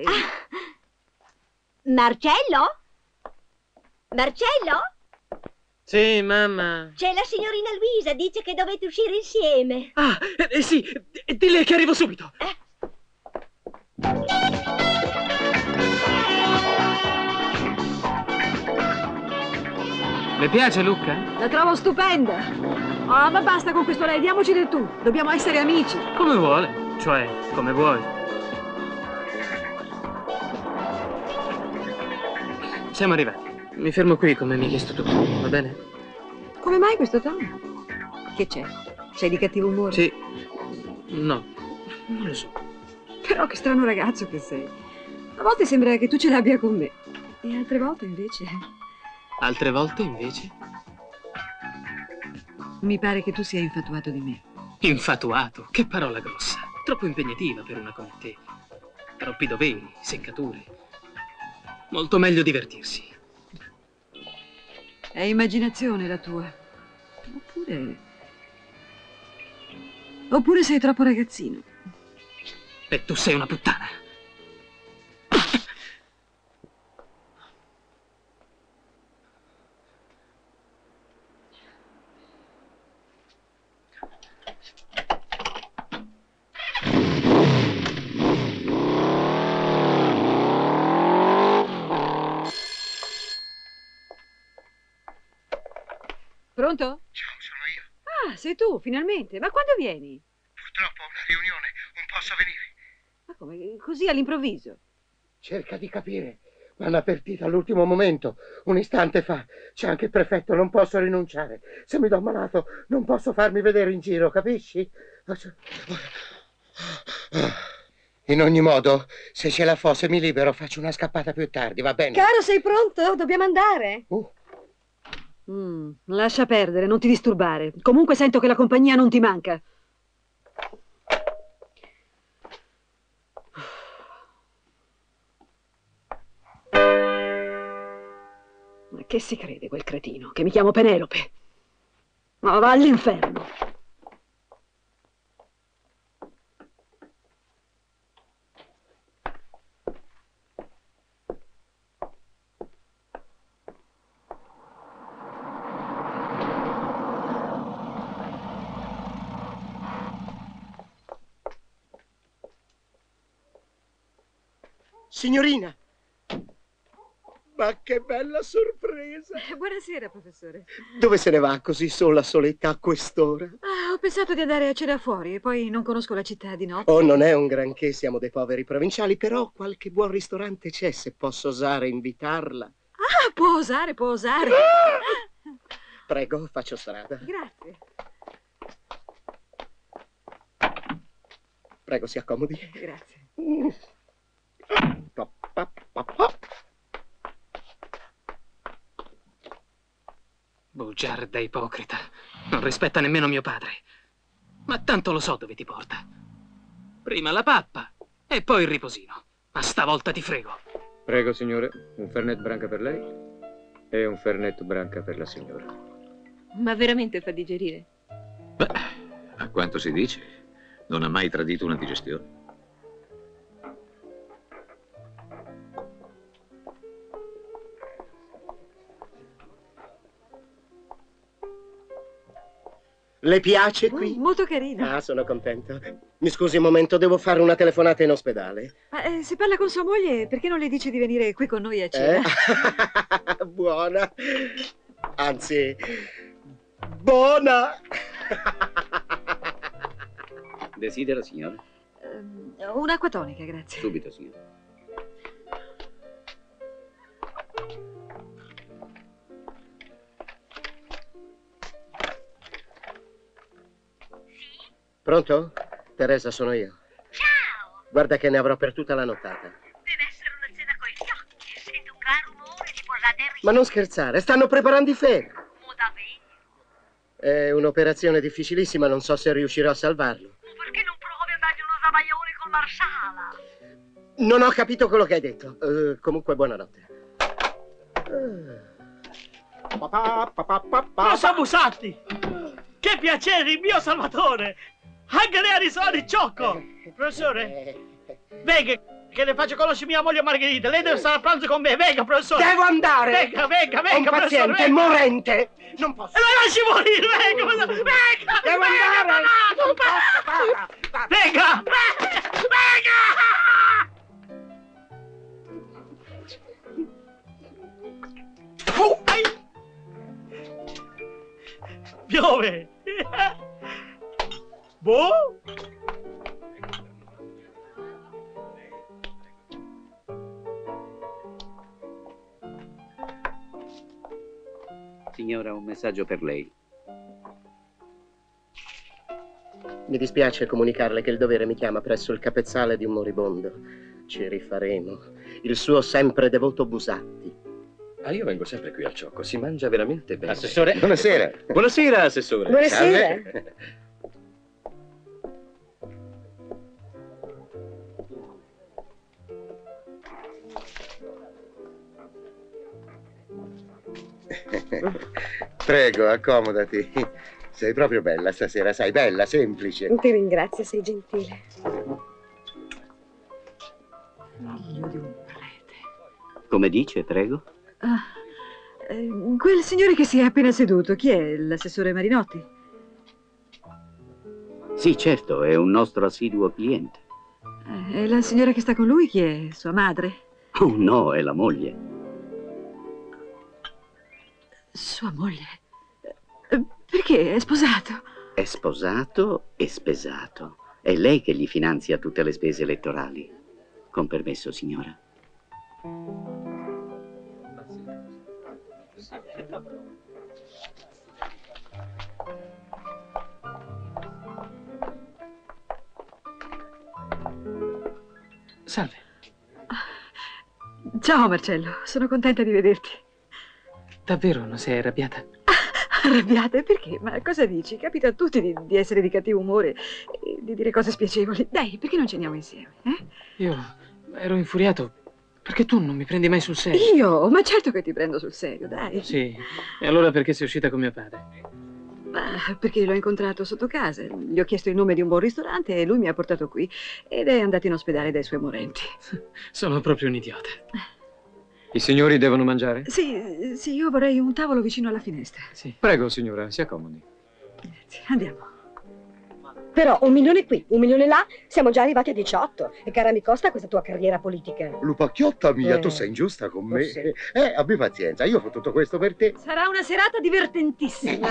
Marcello? Marcello? Sì, mamma. C'è la signorina Luisa, dice che dovete uscire insieme. Ah, sì, dille che arrivo subito. Le piace, Luca? La trovo stupenda. Oh, ma basta con questo lei, diamoci del tu. Dobbiamo essere amici. Come vuole, cioè, come vuoi. Siamo arrivati. Mi fermo qui come mi hai chiesto tu, va bene? Come mai questo tono? Che c'è? Sei di cattivo umore? Sì. No, non lo so. Però che strano ragazzo che sei. A volte sembra che tu ce l'abbia con me. E altre volte invece... Altre volte invece? Mi pare che tu sia infatuato di me. Infatuato? Che parola grossa. Troppo impegnativa per una come te. Troppi doveri, seccature. Molto meglio divertirsi. È immaginazione la tua. Oppure sei troppo ragazzino. E tu sei una puttana. Pronto? Ciao, sono io. Ah, sei tu, finalmente. Ma quando vieni? Purtroppo ho una riunione, non posso venire. Ma come? Così all'improvviso? Cerca di capire. Mi hanno avvertito all'ultimo momento, un istante fa. C'è anche il prefetto, non posso rinunciare. Se mi do ammalato non posso farmi vedere in giro, capisci? In ogni modo, se ce la fosse mi libero, faccio una scappata più tardi, va bene? Caro, sei pronto? Dobbiamo andare. Lascia perdere, non ti disturbare. Comunque sento che la compagnia non ti manca. Ma che si crede quel cretino? Che mi chiamo Penelope? Ma va all'inferno. Signorina! Ma che bella sorpresa! Buonasera, professore. Dove se ne va così sola, soletta a quest'ora? Ah, ho pensato di andare a cena fuori e poi non conosco la città di notte. Oh, non è un granché, siamo dei poveri provinciali, però qualche buon ristorante c'è, se posso osare invitarla. Ah, può osare, può osare. Prego, faccio strada. Grazie. Prego, si accomodi. Grazie. Bugiarda ipocrita. Non rispetta nemmeno mio padre. Ma tanto lo so dove ti porta. Prima la pappa e poi il riposino. Ma stavolta ti frego. Prego, signore. Un Fernet Branca per lei e un Fernet Branca per la signora. Ma veramente fa digerire? Beh, a quanto si dice, non ha mai tradito una digestione. Le piace qui? Molto carino. Ah, sono contento. Mi scusi un momento, devo fare una telefonata in ospedale. Ma se parla con sua moglie, perché non le dice di venire qui con noi a cena? Buona. Anzi, buona. Desidera, signora? Un'acqua tonica, grazie. Subito, signora. Pronto? Teresa, sono io. Ciao! Guarda che ne avrò per tutta la nottata. Deve essere una cena coi fiocchi. Sento un gran rumore, ti posate a Ma non scherzare, stanno preparando i ferri. Mo davvero? È un'operazione difficilissima, non so se riuscirò a salvarlo. Perché non provi a dargli uno sbavaglione col marsala? Non ho capito quello che hai detto. Comunque, buonanotte. Ma siamo usati! Che piacere, il mio Salvatore! Anche lei ha risolto il ciocco! Professore, venga, che le faccio conoscere mia moglie Margherita. Lei deve stare a pranzo con me. Venga, professore! Devo andare! Venga, venga, venga, Ho un paziente professore, venga. morente! Non posso! E la lasci morire, venga, professore! Venga! Devo venga, andare! papà. Venga! Venga! Piove! Boh? Signora, un messaggio per lei. Mi dispiace comunicarle che il dovere mi chiama presso il capezzale di un moribondo. Ci rifaremo. Il suo sempre devoto Busatti. Ah, io vengo sempre qui al ciocco, si mangia veramente bene. Assessore. Buonasera. Buonasera, Assessore. Buonasera. Salve. Prego, accomodati. Sei proprio bella stasera, sai, bella, semplice. Ti ringrazio, sei gentile. Figlio di un prete. Come dice, prego? Quel signore che si è appena seduto, chi è? L'assessore Marinotti? Sì, certo, è un nostro assiduo cliente. E la signora che sta con lui, chi è? Sua madre? Oh no, è la moglie. Sua moglie? Perché? È sposato? È sposato e spesato. È lei che gli finanzia tutte le spese elettorali. Con permesso, signora. Salve. Ciao Marcello, sono contenta di vederti. Davvero non sei arrabbiata? Arrabbiata? Perché? Ma cosa dici? Capita a tutti di essere di cattivo umore e di dire cose spiacevoli. Dai, perché non ceniamo insieme? Io ero infuriato perché tu non mi prendi mai sul serio. Io? Ma certo che ti prendo sul serio, dai. Sì, e allora perché sei uscita con mio padre? Ma perché l'ho incontrato sotto casa, gli ho chiesto il nome di un buon ristorante e lui mi ha portato qui ed è andato in ospedale dai suoi morenti. Sono proprio un idiota. I signori devono mangiare? Sì, sì, io vorrei un tavolo vicino alla finestra. Sì. Prego, signora, si accomodi. Grazie, andiamo. Però 1 milione qui, 1 milione là, siamo già arrivati a 18. E cara mi costa questa tua carriera politica. Lupacchiotta mia, tu sei ingiusta con me. sì. Abbi pazienza, io ho tutto questo per te. Sarà una serata divertentissima.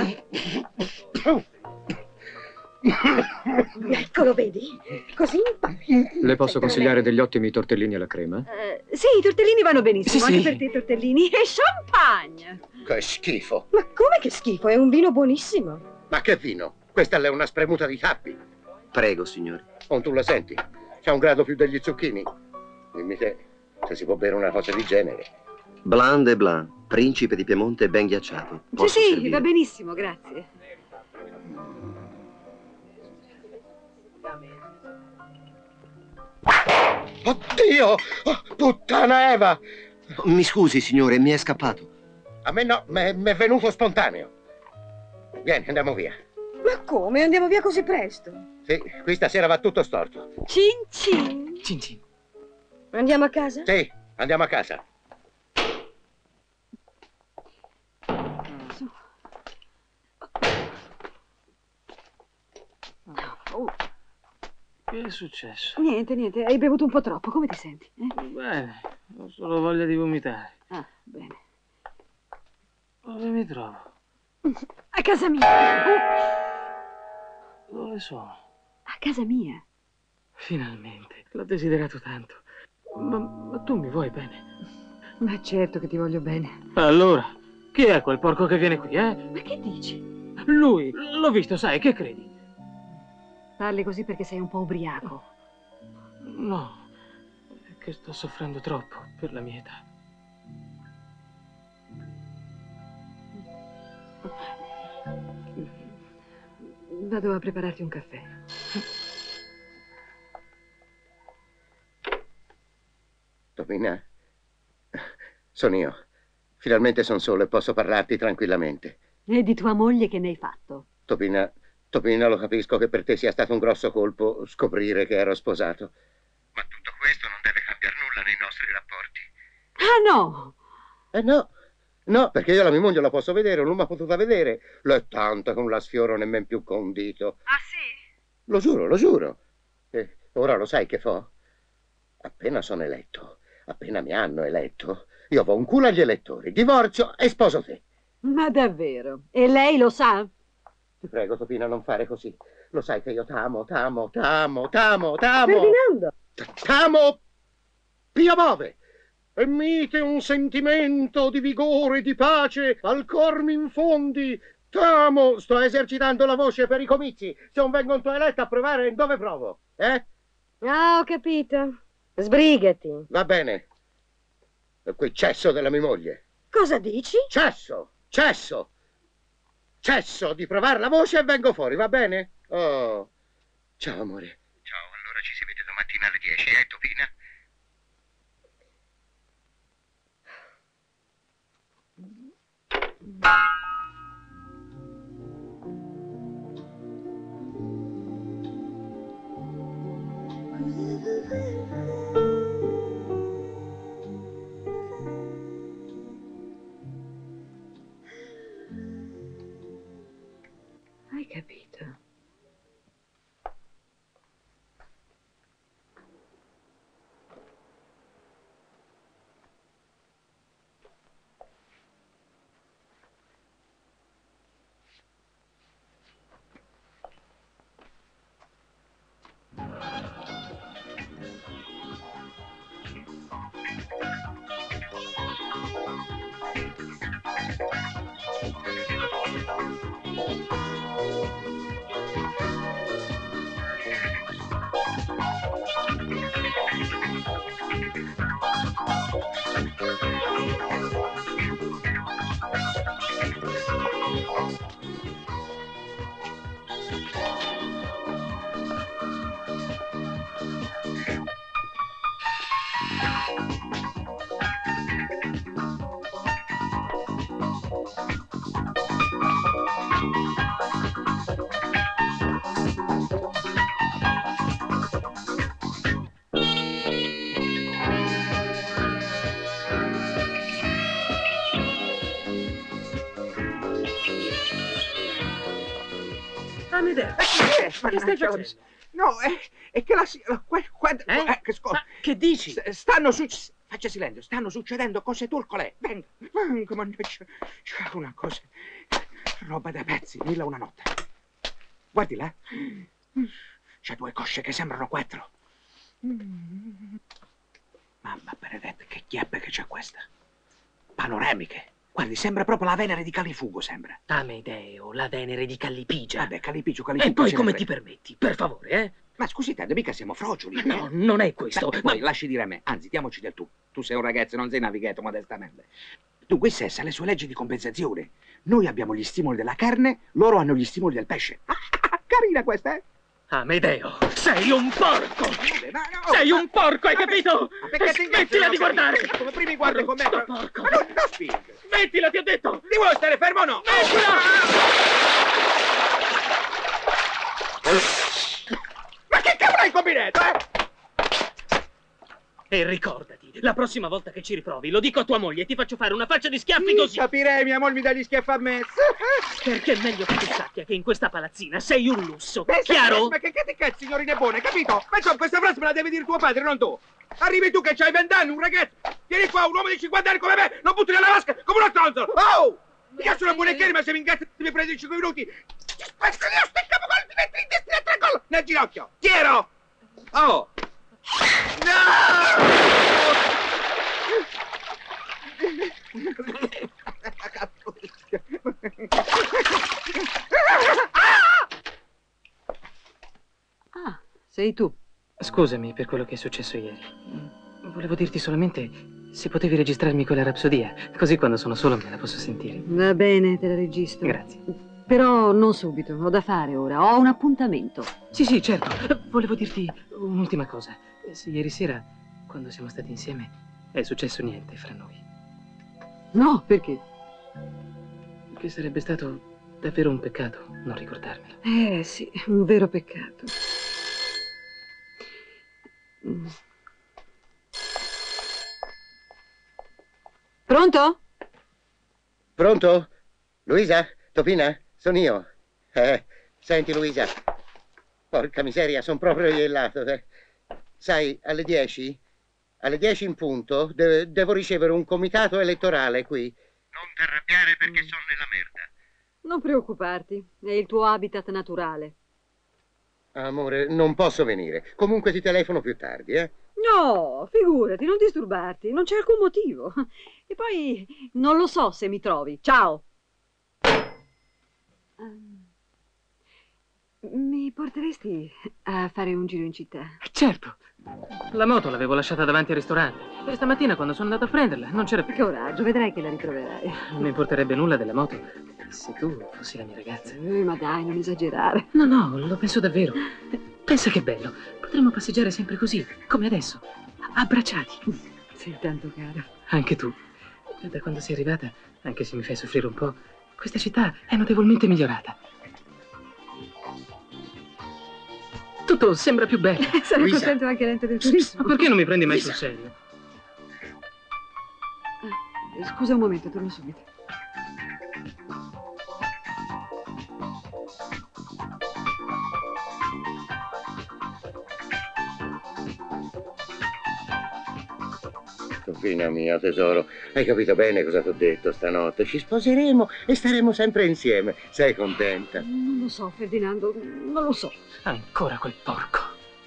Eccolo, vedi? Così impari. Le posso consigliare degli ottimi tortellini alla crema? Sì, i tortellini vanno benissimo, Sì, anche sì. per te tortellini. E champagne! Che schifo. Ma come che schifo? È un vino buonissimo. Ma che vino? Questa è una spremuta di tappi. Prego, signore. Non tu la senti? C'è un grado più degli zucchini. Dimmi te, se si può bere una cosa di genere. Blanc de Blanc, principe di Piemonte ben ghiacciato. Sì, Posso sì, servire? va benissimo, grazie. Oddio! Oh, puttana Eva! Mi scusi, signore, mi è scappato. A me no, mi è venuto spontaneo. Vieni, andiamo via. Ma come? Andiamo via così presto? Sì, qui stasera va tutto storto. Cin cin. Cin cin. Andiamo a casa? Sì, andiamo a casa. Che è successo? Niente, niente, hai bevuto un po' troppo, come ti senti? Bene, ho solo voglia di vomitare. Ah, bene. Dove mi trovo? A casa mia. Dove sono? A casa mia. Finalmente, l'ho desiderato tanto. Ma tu mi vuoi bene? Ma certo che ti voglio bene. Allora, chi è quel porco che viene qui, eh? Ma che dici? Lui, l'ho visto, sai, che credi? Parli così perché sei un po' ubriaco. No, è che sto soffrendo troppo per la mia età. Vado a prepararti un caffè. Domina, sono io. Finalmente sono solo e posso parlarti tranquillamente. E di tua moglie che ne hai fatto? Topina, lo capisco che per te sia stato un grosso colpo scoprire che ero sposato. Ma tutto questo non deve cambiare nulla nei nostri rapporti. Ah, no! No. No, perché io la mia moglie la posso vedere, non mi ha potuta vedere. L'è tanta che non la sfioro nemmeno più con un dito. Ah, sì? Lo giuro, lo giuro. E ora lo sai che fo? Appena sono eletto, appena mi hanno eletto, io vo un culo agli elettori, divorzio e sposo te. Ma davvero? E lei lo sa? Ti prego, Topina, non fare così. Lo sai che io t'amo. Ferdinando! T'amo Pia Bove. E mite un sentimento di vigore e di pace al cor mi infondi. T'amo, sto esercitando la voce per i comizi. Se non vengo in tua eletta a provare, dove provo? Ah, ho capito. Sbrigati. Va bene. E quel cesso della mia moglie. Cosa dici? Cesso di provare la voce e vengo fuori, va bene? Oh, ciao amore. Ciao, allora ci si vede domattina alle 10, Topina? Hai capito? Amedeo, che stai facendo? No, è che Ma che dici? Stanno faccia silenzio, stanno succedendo cose turcole. Venga, mannaggia. C'è una cosa. Roba da pezzi, 1001 notte. Guardi là. C'è 2 cosce che sembrano 4. Mamma benedetta, che chiappe che c'è questa. Panoramiche. Guardi, sembra proprio la Venere di Califugo, sembra. Amedeo, la Venere di Callipigia. Vabbè, Califugo. E poi come ti permetti? Per favore, Ma scusi, Ted, mica siamo frocioli. No, non è questo. Beh, poi lasci dire a me, anzi, diamoci del tu. Tu sei un ragazzo, non sei navighetto, modestamente. Dunque, il sesso ha le sue leggi di compensazione. Noi abbiamo gli stimoli della carne, loro hanno gli stimoli del pesce. Carina questa, Amedeo, sei un porco! Sei un porco, hai capito? Smettila di guardare! Come prima guardi con me. Porco! Ma non spingi! Smettila, ti ho detto! Ti vuoi stare fermo o no? Smettila! Ma che cavolo hai combinato, E ricordati, la prossima volta che ci riprovi, lo dico a tua moglie, ti faccio fare una faccia di schiaffi così! Capirei, mia moglie mi dà gli schiaffi a me! Perché è meglio che tu sappia che in questa palazzina sei un lusso, chiaro? Ma che cazzo, signorina buone, capito? Ma insomma, questa frase me la devi dire tuo padre, non tu! Arrivi tu che c'hai 20 anni, un ragazzo! Vieni qua, un uomo di 50 anni come me, non butti nella vasca come uno stronzo! Oh! Io sono buone ma se mi ingatti mi prendi 5 minuti! Ti spezzo io, sto capo gol, ti metti in destra e 3 gol nel ginocchio! Chiaro! Oh! Ah, sei tu. Scusami per quello che è successo ieri. Volevo dirti solamente se potevi registrarmi quella rapsodia, così quando sono solo me la posso sentire. Va bene, te la registro. Grazie. Però non subito, ho da fare ora, ho un appuntamento. Sì, certo. Volevo dirti un'ultima cosa. Se ieri sera, quando siamo stati insieme, è successo niente fra noi. No, perché? Che sarebbe stato davvero un peccato non ricordarmelo. Sì, un vero peccato. Pronto? Pronto? Luisa? Topina? Sono io. Senti Luisa, porca miseria, sono proprio iellato. Sai, alle 10 in punto, devo ricevere un comitato elettorale qui. Non ti arrabbiare perché sono nella merda. Non preoccuparti, è il tuo habitat naturale. Amore, non posso venire. Comunque ti telefono più tardi, eh? No, figurati, non disturbarti, non c'è alcun motivo. E poi non lo so se mi trovi. Ciao. Mi porteresti a fare un giro in città? Certo. La moto l'avevo lasciata davanti al ristorante e stamattina quando sono andato a prenderla non c'era più. Coraggio, vedrai che la ritroverai. Non mi importerebbe nulla della moto se tu fossi la mia ragazza. Ma dai, non esagerare. No, lo penso davvero. Pensa che bello. Potremmo passeggiare sempre così, come adesso, abbracciati. Sei tanto caro. Anche tu. Da quando sei arrivata, anche se mi fai soffrire un po', questa città è notevolmente migliorata. Tutto sembra più bello. Sarà contento anche l'ente del turismo. Ma perché non mi prendi mai sul serio? Scusa un momento, torno subito. Topina mia, tesoro, hai capito bene cosa ti ho detto stanotte? Ci sposeremo e staremo sempre insieme. Sei contenta? Non lo so, Ferdinando, non lo so. Ancora quel porco.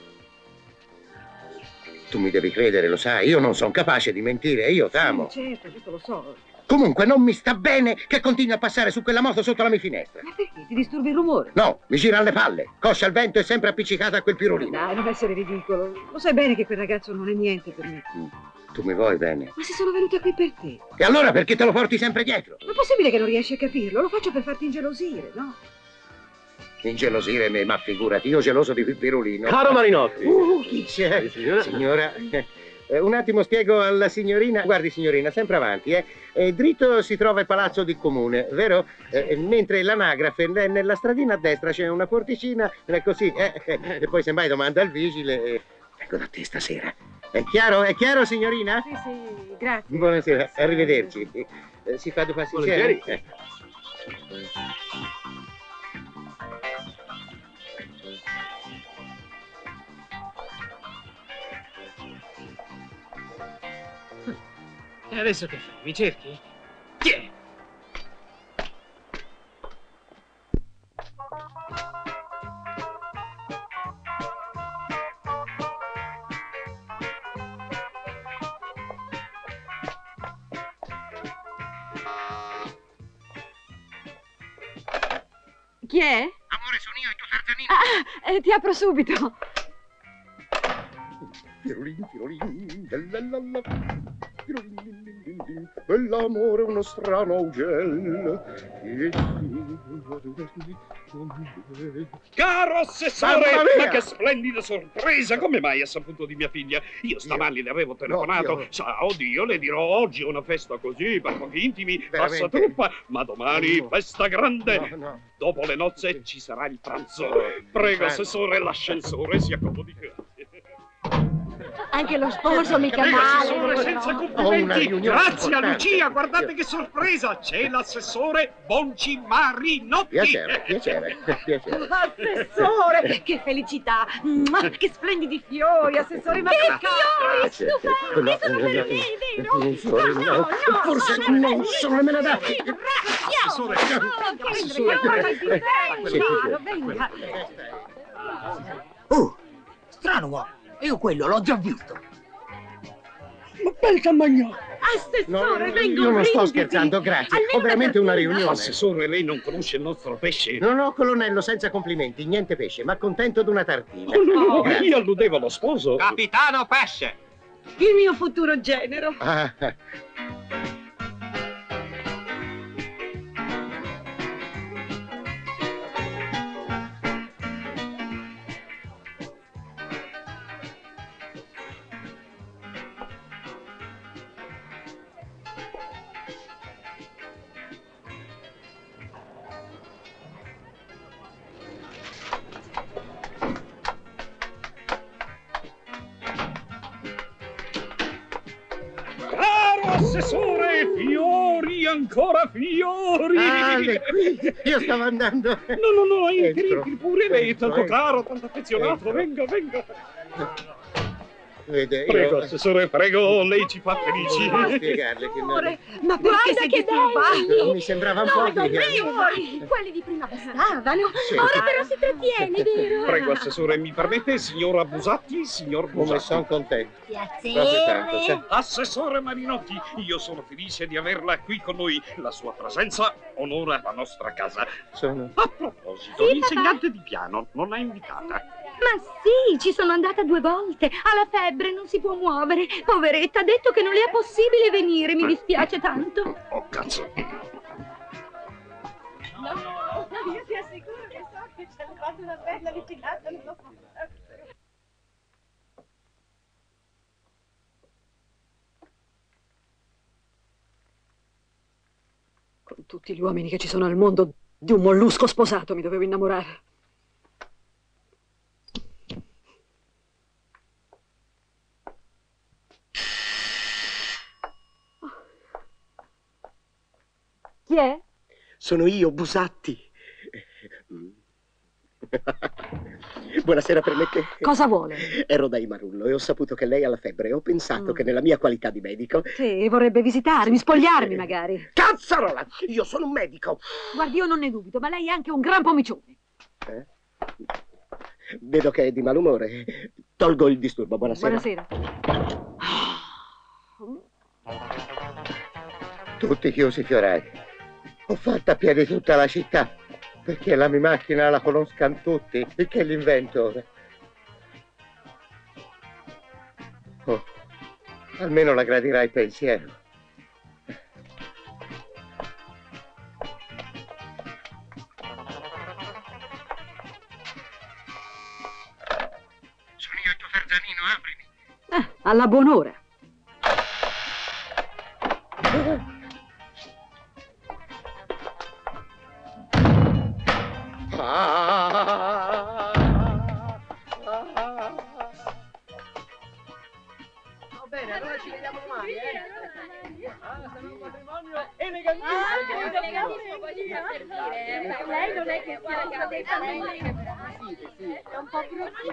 Tu mi devi credere, lo sai, io non sono capace di mentire, io t'amo. Sì, certo, questo lo so. Comunque non mi sta bene che continui a passare su quella moto sotto la mia finestra. Ma perché? Ti disturbi il rumore? No, mi gira alle palle. Coscia al vento e sempre appiccicata a quel pirulino. Dai, non essere ridicolo. Lo sai bene che quel ragazzo non è niente per me. Tu mi vuoi bene. Ma se sono venuta qui per te. E allora perché te lo porti sempre dietro? Ma è possibile che non riesci a capirlo? Lo faccio per farti ingelosire, no? Ingelosire me, ma figurati, io geloso di quel pirulino. Caro Marinotti. Chi c'è? Signora? Signora. Un attimo spiego alla signorina. Guardi signorina, sempre avanti, dritto si trova il palazzo di comune, vero? Mentre l'anagrafe nella stradina a destra c'è una porticina, così, e poi semmai domanda al vigile. Vengo da te stasera. È chiaro signorina? Sì, grazie. Buonasera, arrivederci. Si fa due passi insieme? E adesso che fai? Mi cerchi? Chi è? Chi è? Amore, sono io, il tuo Tarzanino. Ti apro subito. L'amore è uno strano ugello. Caro assessore, ma che splendida sorpresa! Come mai ha saputo di mia figlia? Io stamani le avevo telefonato. io- Sa, oddio, le dirò oggi è una festa così, per pochi intimi, passa Veramente? truppa, ma domani festa grande. No. Dopo le nozze ci sarà il pranzo. Prego, assessore, l'ascensore si accomodi. Anche lo sposo mica Prego, assessore, male. senza Ho una complimenti. riunione Grazie a importante. Lucia, guardate che sorpresa! C'è l'assessore Bonci Marinotti. Piacere. Assessore, che felicità! Che splendidi fiori, assessore, ma Che fiori stupendi! No, Forse non sono nemmeno adatti. Assessore, Venga. Strano uomo, io quello l'ho già visto. Ma bel Campagnolo! Assessore, vengo Io non sto brindisi. scherzando, grazie. Almeno Ho veramente una tartina. riunione. Assessore, lei non conosce il nostro pesce? No, colonnello, senza complimenti, niente pesce, ma contento di una tartina. No, Grazie. io alludevo allo sposo. Capitano Pesce! Il mio futuro genero. Ah, ancora fiori. Ah, lei qui. Io stavo andando. No, entri pure lei, Entro, tanto entro. caro, tanto affezionato. Entro. Venga. Vede, Prego, io... assessore, prego, lei ci fa felici. Volevo spiegarle che non... Ma perché Guarda sei che disturbato? Mi sembrava un No, po' di... signori, quelli di prima bastavano. Sì. Ora però si trattiene, vero? Prego, assessore, mi permette, signora Busatti, signor Come Busatti. sono contento. Piacere. tanto, sì. Assessore Marinotti, io sono felice di averla qui con noi. La sua presenza onora la nostra casa. Sono... A proposito, l'insegnante di piano non l'ha invitata. Ma sì, ci sono andata 2 volte. Ha la febbre, non si può muovere. Poveretta, ha detto che non le è possibile venire. Mi dispiace tanto. Oh, cazzo. No, io ti assicuro che so che ci hanno fatto una bella litigata. Non lo so. Con tutti gli uomini che ci sono al mondo, di un mollusco sposato mi dovevo innamorare. Chi è? Sono io, Busatti. Buonasera, permette? Cosa vuole? Ero da Imarullo e ho saputo che lei ha la febbre e ho pensato che nella mia qualità di medico... Sì, vorrebbe visitarmi, spogliarmi magari. Cazzarola! Io sono un medico! Guardi, io non ne dubito, ma lei è anche un gran pomicione. Vedo che è di malumore. Tolgo il disturbo, buonasera. Buonasera. Tutti chiusi i fiorai. Ho fatto a piedi tutta la città, perché la mia macchina la conoscano tutti, e che l'invento ora. Oh, almeno la gradirai pensiero. Sono io il tuo Tarzanino, aprimi. Alla buon'ora. Va bene, allora ci vediamo domani, sarà un matrimonio Lei non è che sia è un po'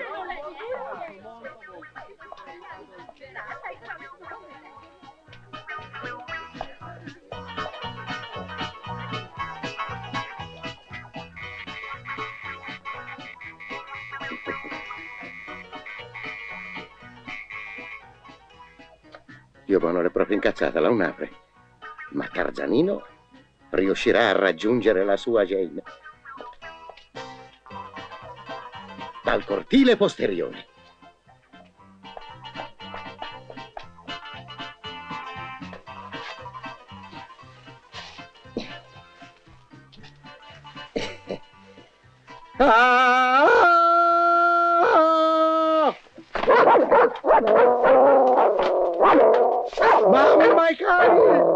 Io buono è proprio incazzata, la un'apre. Ma Tarzanino riuscirà a raggiungere la sua Jane dal cortile posteriore. Mamma i cani!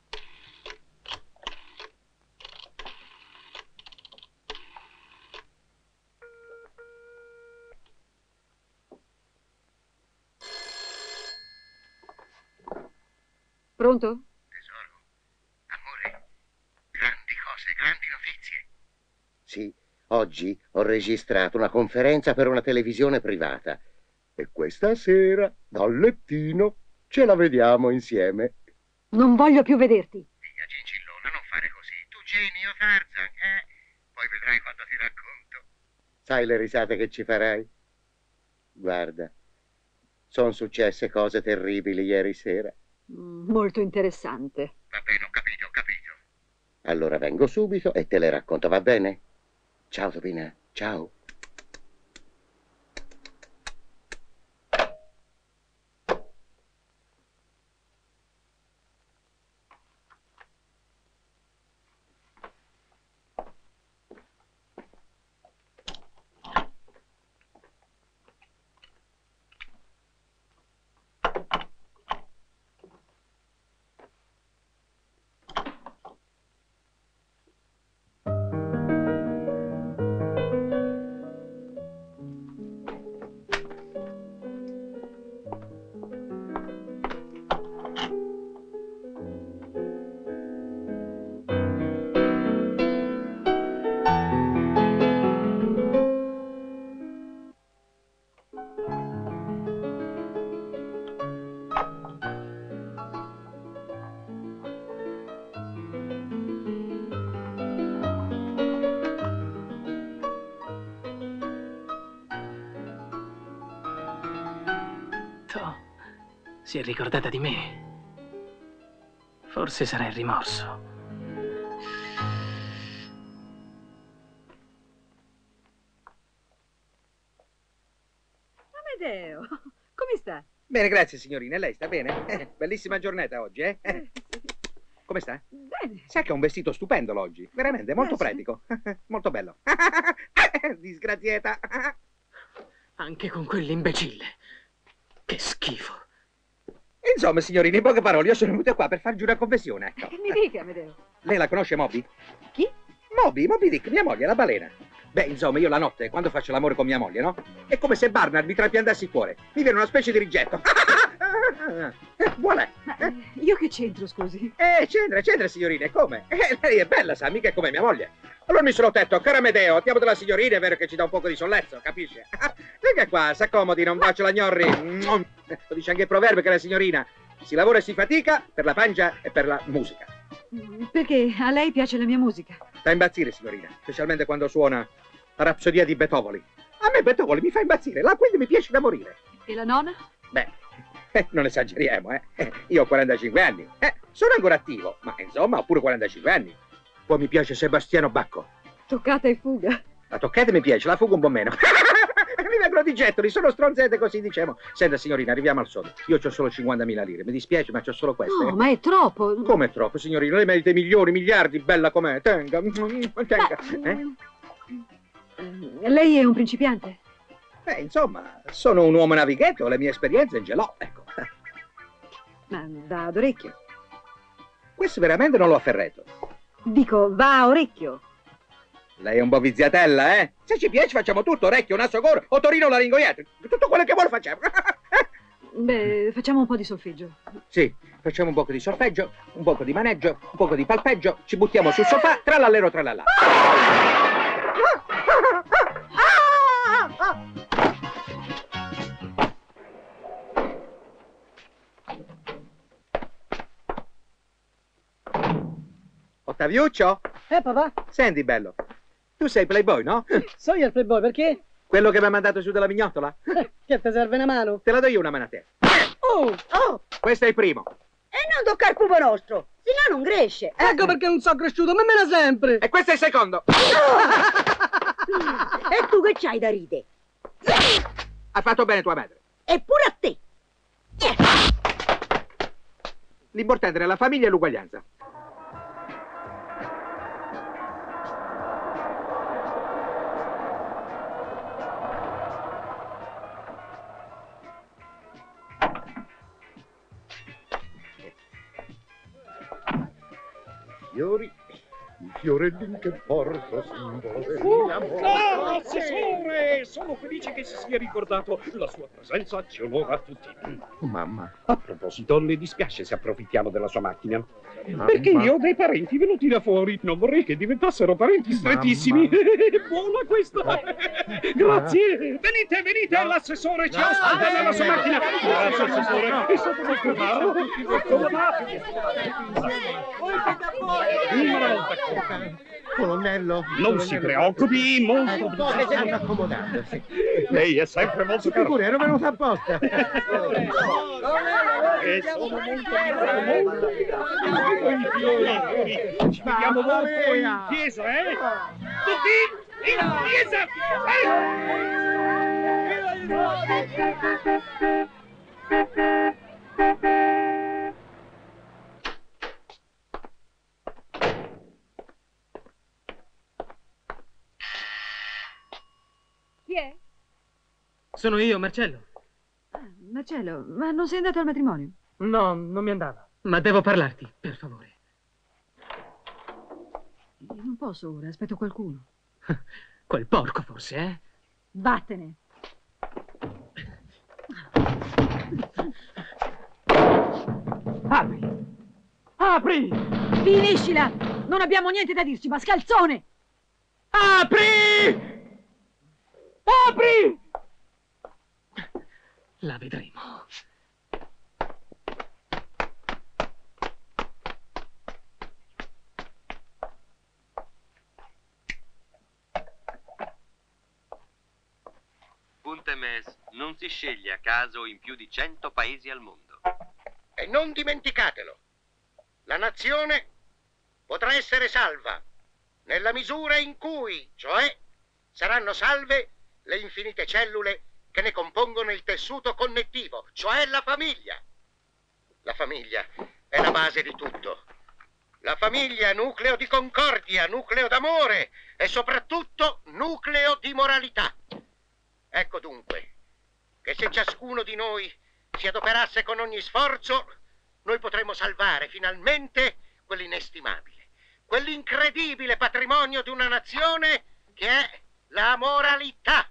Pronto? Tesoro, amore, grandi cose, grandi notizie. Sì, oggi ho registrato una conferenza per una televisione privata e questa sera, dal lettino, ce la vediamo insieme. Non voglio più vederti. Via, Gingillona, non fare così. Tu Jane, io Tarzan, Poi vedrai quando ti racconto. Sai le risate che ci farai? Guarda, sono successe cose terribili ieri sera. Molto interessante. Va bene, ho capito. Allora vengo subito e te le racconto, va bene? Ciao, Topina, ciao. tanto si è ricordata di me. Forse sarà il rimorso. Amedeo, come sta? Bene, grazie signorina. E lei sta bene? Bellissima giornata oggi, eh? Come sta? Bene. Sa che è un vestito stupendo l'oggi. Veramente, molto Sì. pratico. Molto bello. Disgraziata. Anche con quell'imbecille. Che schifo. Insomma, signorina, in poche parole, io sono venuta qua per fargli una confessione, ecco. Che mi dica, Amedeo? Lei la conosce Moby? Chi? Moby Dick, mia moglie, la balena. Beh, insomma, io la notte, quando faccio l'amore con mia moglie, no? È come se Barnard mi trapiantassi il cuore. Mi viene una specie di rigetto. Buona. Ma io che c'entro, scusi? C'entra, signorina, come? Lei è bella, sa, mica è come mia moglie. Allora mi sono detto, caro Amedeo, andiamo dalla signorina, è vero che ci dà un poco di sollezzo, capisce? Venga qua, s'accomodi, non bacio la gnorri. Lo dice anche il proverbio che la signorina si lavora e si fatica per la pancia e per la musica. Perché a lei piace la mia musica? Fa impazzire, signorina, specialmente quando suona la rapsodia di Beethoven. A me Beethoven mi fa impazzire, la quindi mi piace da morire. E la nonna? Beh, non esageriamo, Io ho 45 anni, sono ancora attivo, ma insomma ho pure 45 anni. Poi mi piace Sebastiano Bacco. Toccata e fuga. La toccata mi piace, la fuga un po' meno. Mi vengono di gettoli, sono stronzette così, diciamo. Senta, signorina, arriviamo al sodo. Io ho solo 50.000 lire, mi dispiace, ma c'ho solo queste. No, ma è troppo. Come è troppo, signorina? Lei merita milioni, miliardi, bella com'è. Tenga. Lei è un principiante? Insomma, sono un uomo navighetto, le mie esperienze ce l'ho, ecco. Ma va ad orecchio. Questo veramente non l'ho afferrato. Dico, va a orecchio. Lei è un po' viziatella, eh? Se ci piace facciamo tutto, orecchio, naso, coro, o Torino laringoiato. Tutto quello che vuole facciamo. Beh, facciamo un po' di solfeggio. Sì, facciamo un poco di solfeggio, un poco di maneggio, un poco di palpeggio, ci buttiamo sul sofà, trallallero trallallà. Ottaviuccio? Papà? Senti, bello, tu sei Playboy, no? So io il playboy, perché? Quello che mi ha mandato su dalla mignottola? Che ti serve una mano? Te la do io una mano a te. Oh, Questo è il primo. e non toccare il cubo nostro, se no non cresce. Ecco perché non so cresciuto, ma me la sempre. E questo è il secondo. E tu che c'hai da ride? Hai fatto bene tua madre. Eppure a te. L'importante nella famiglia è l'uguaglianza. Fiori, i fiorellini che porto simbolo Ah, assessore! Sono felice che si sia ricordato. La sua presenza ci onora a tutti. Mamma. A proposito, le dispiace se approfittiamo della sua macchina? Perché io ho dei parenti venuti da fuori. Non vorrei che diventassero parenti strettissimi. Buona questa! Grazie! Venite, l'assessore ci aspetta nella sua macchina. Grazie, assessore. È stato molto bravo. Colonnello. Non si preoccupi, molto Che si sta accomodando, sì. Lei è sempre molto caro. Sicuro, ero venuto apposta. E sono molto i fiori. Ci vediamo dopo in chiesa, eh? Tutti in chiesa! Chi è? Sono io, Marcello. Marcello, ma non sei andato al matrimonio? No, non mi andava. Ma devo parlarti, per favore. Io non posso ora, aspetto qualcuno. Quel porco, forse, eh? Vattene. Apri! Apri! Finiscila! Non abbiamo niente da dirci, mascalzone! Apri! Apri! La vedremo. Montemes non si sceglie a caso in più di 100 paesi al mondo. E non dimenticatelo, la nazione potrà essere salva nella misura in cui, cioè, saranno salve le infinite cellule che ne compongono il tessuto connettivo, cioè la famiglia. La famiglia è la base di tutto. La famiglia è nucleo di concordia, nucleo d'amore e soprattutto nucleo di moralità. Ecco dunque che se ciascuno di noi si adoperasse con ogni sforzo, noi potremmo salvare finalmente quell'inestimabile, quell'incredibile patrimonio di una nazione che è la moralità.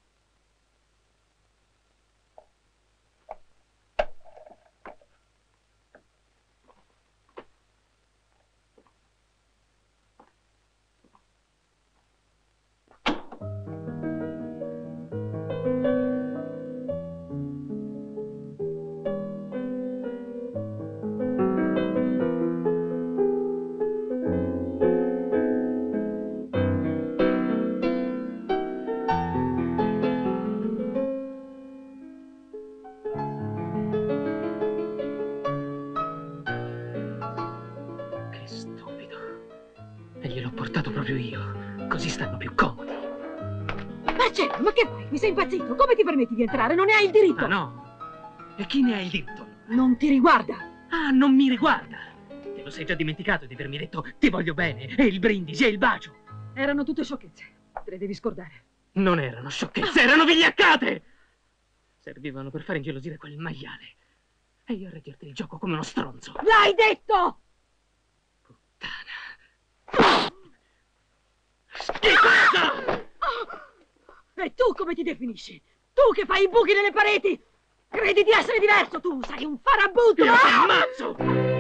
Proprio io, così stanno più comodi. Marcello, ma che fai? Mi sei impazzito? Come ti permetti di entrare? Non ne hai il diritto. Ah, no? E chi ne ha il diritto? Non ti riguarda. Ah, non mi riguarda. Te lo sei già dimenticato di avermi detto ti voglio bene, e il brindisi e il bacio. Erano tutte sciocchezze. Te le devi scordare. Non erano sciocchezze, erano vigliaccate! Servivano per far ingelosire quel maiale. E io a reggerti il gioco come uno stronzo. L'hai detto! Schifosa! E tu come ti definisci? Tu che fai i buchi nelle pareti? Credi di essere diverso? Tu sei un farabutto! Io ti ammazzo!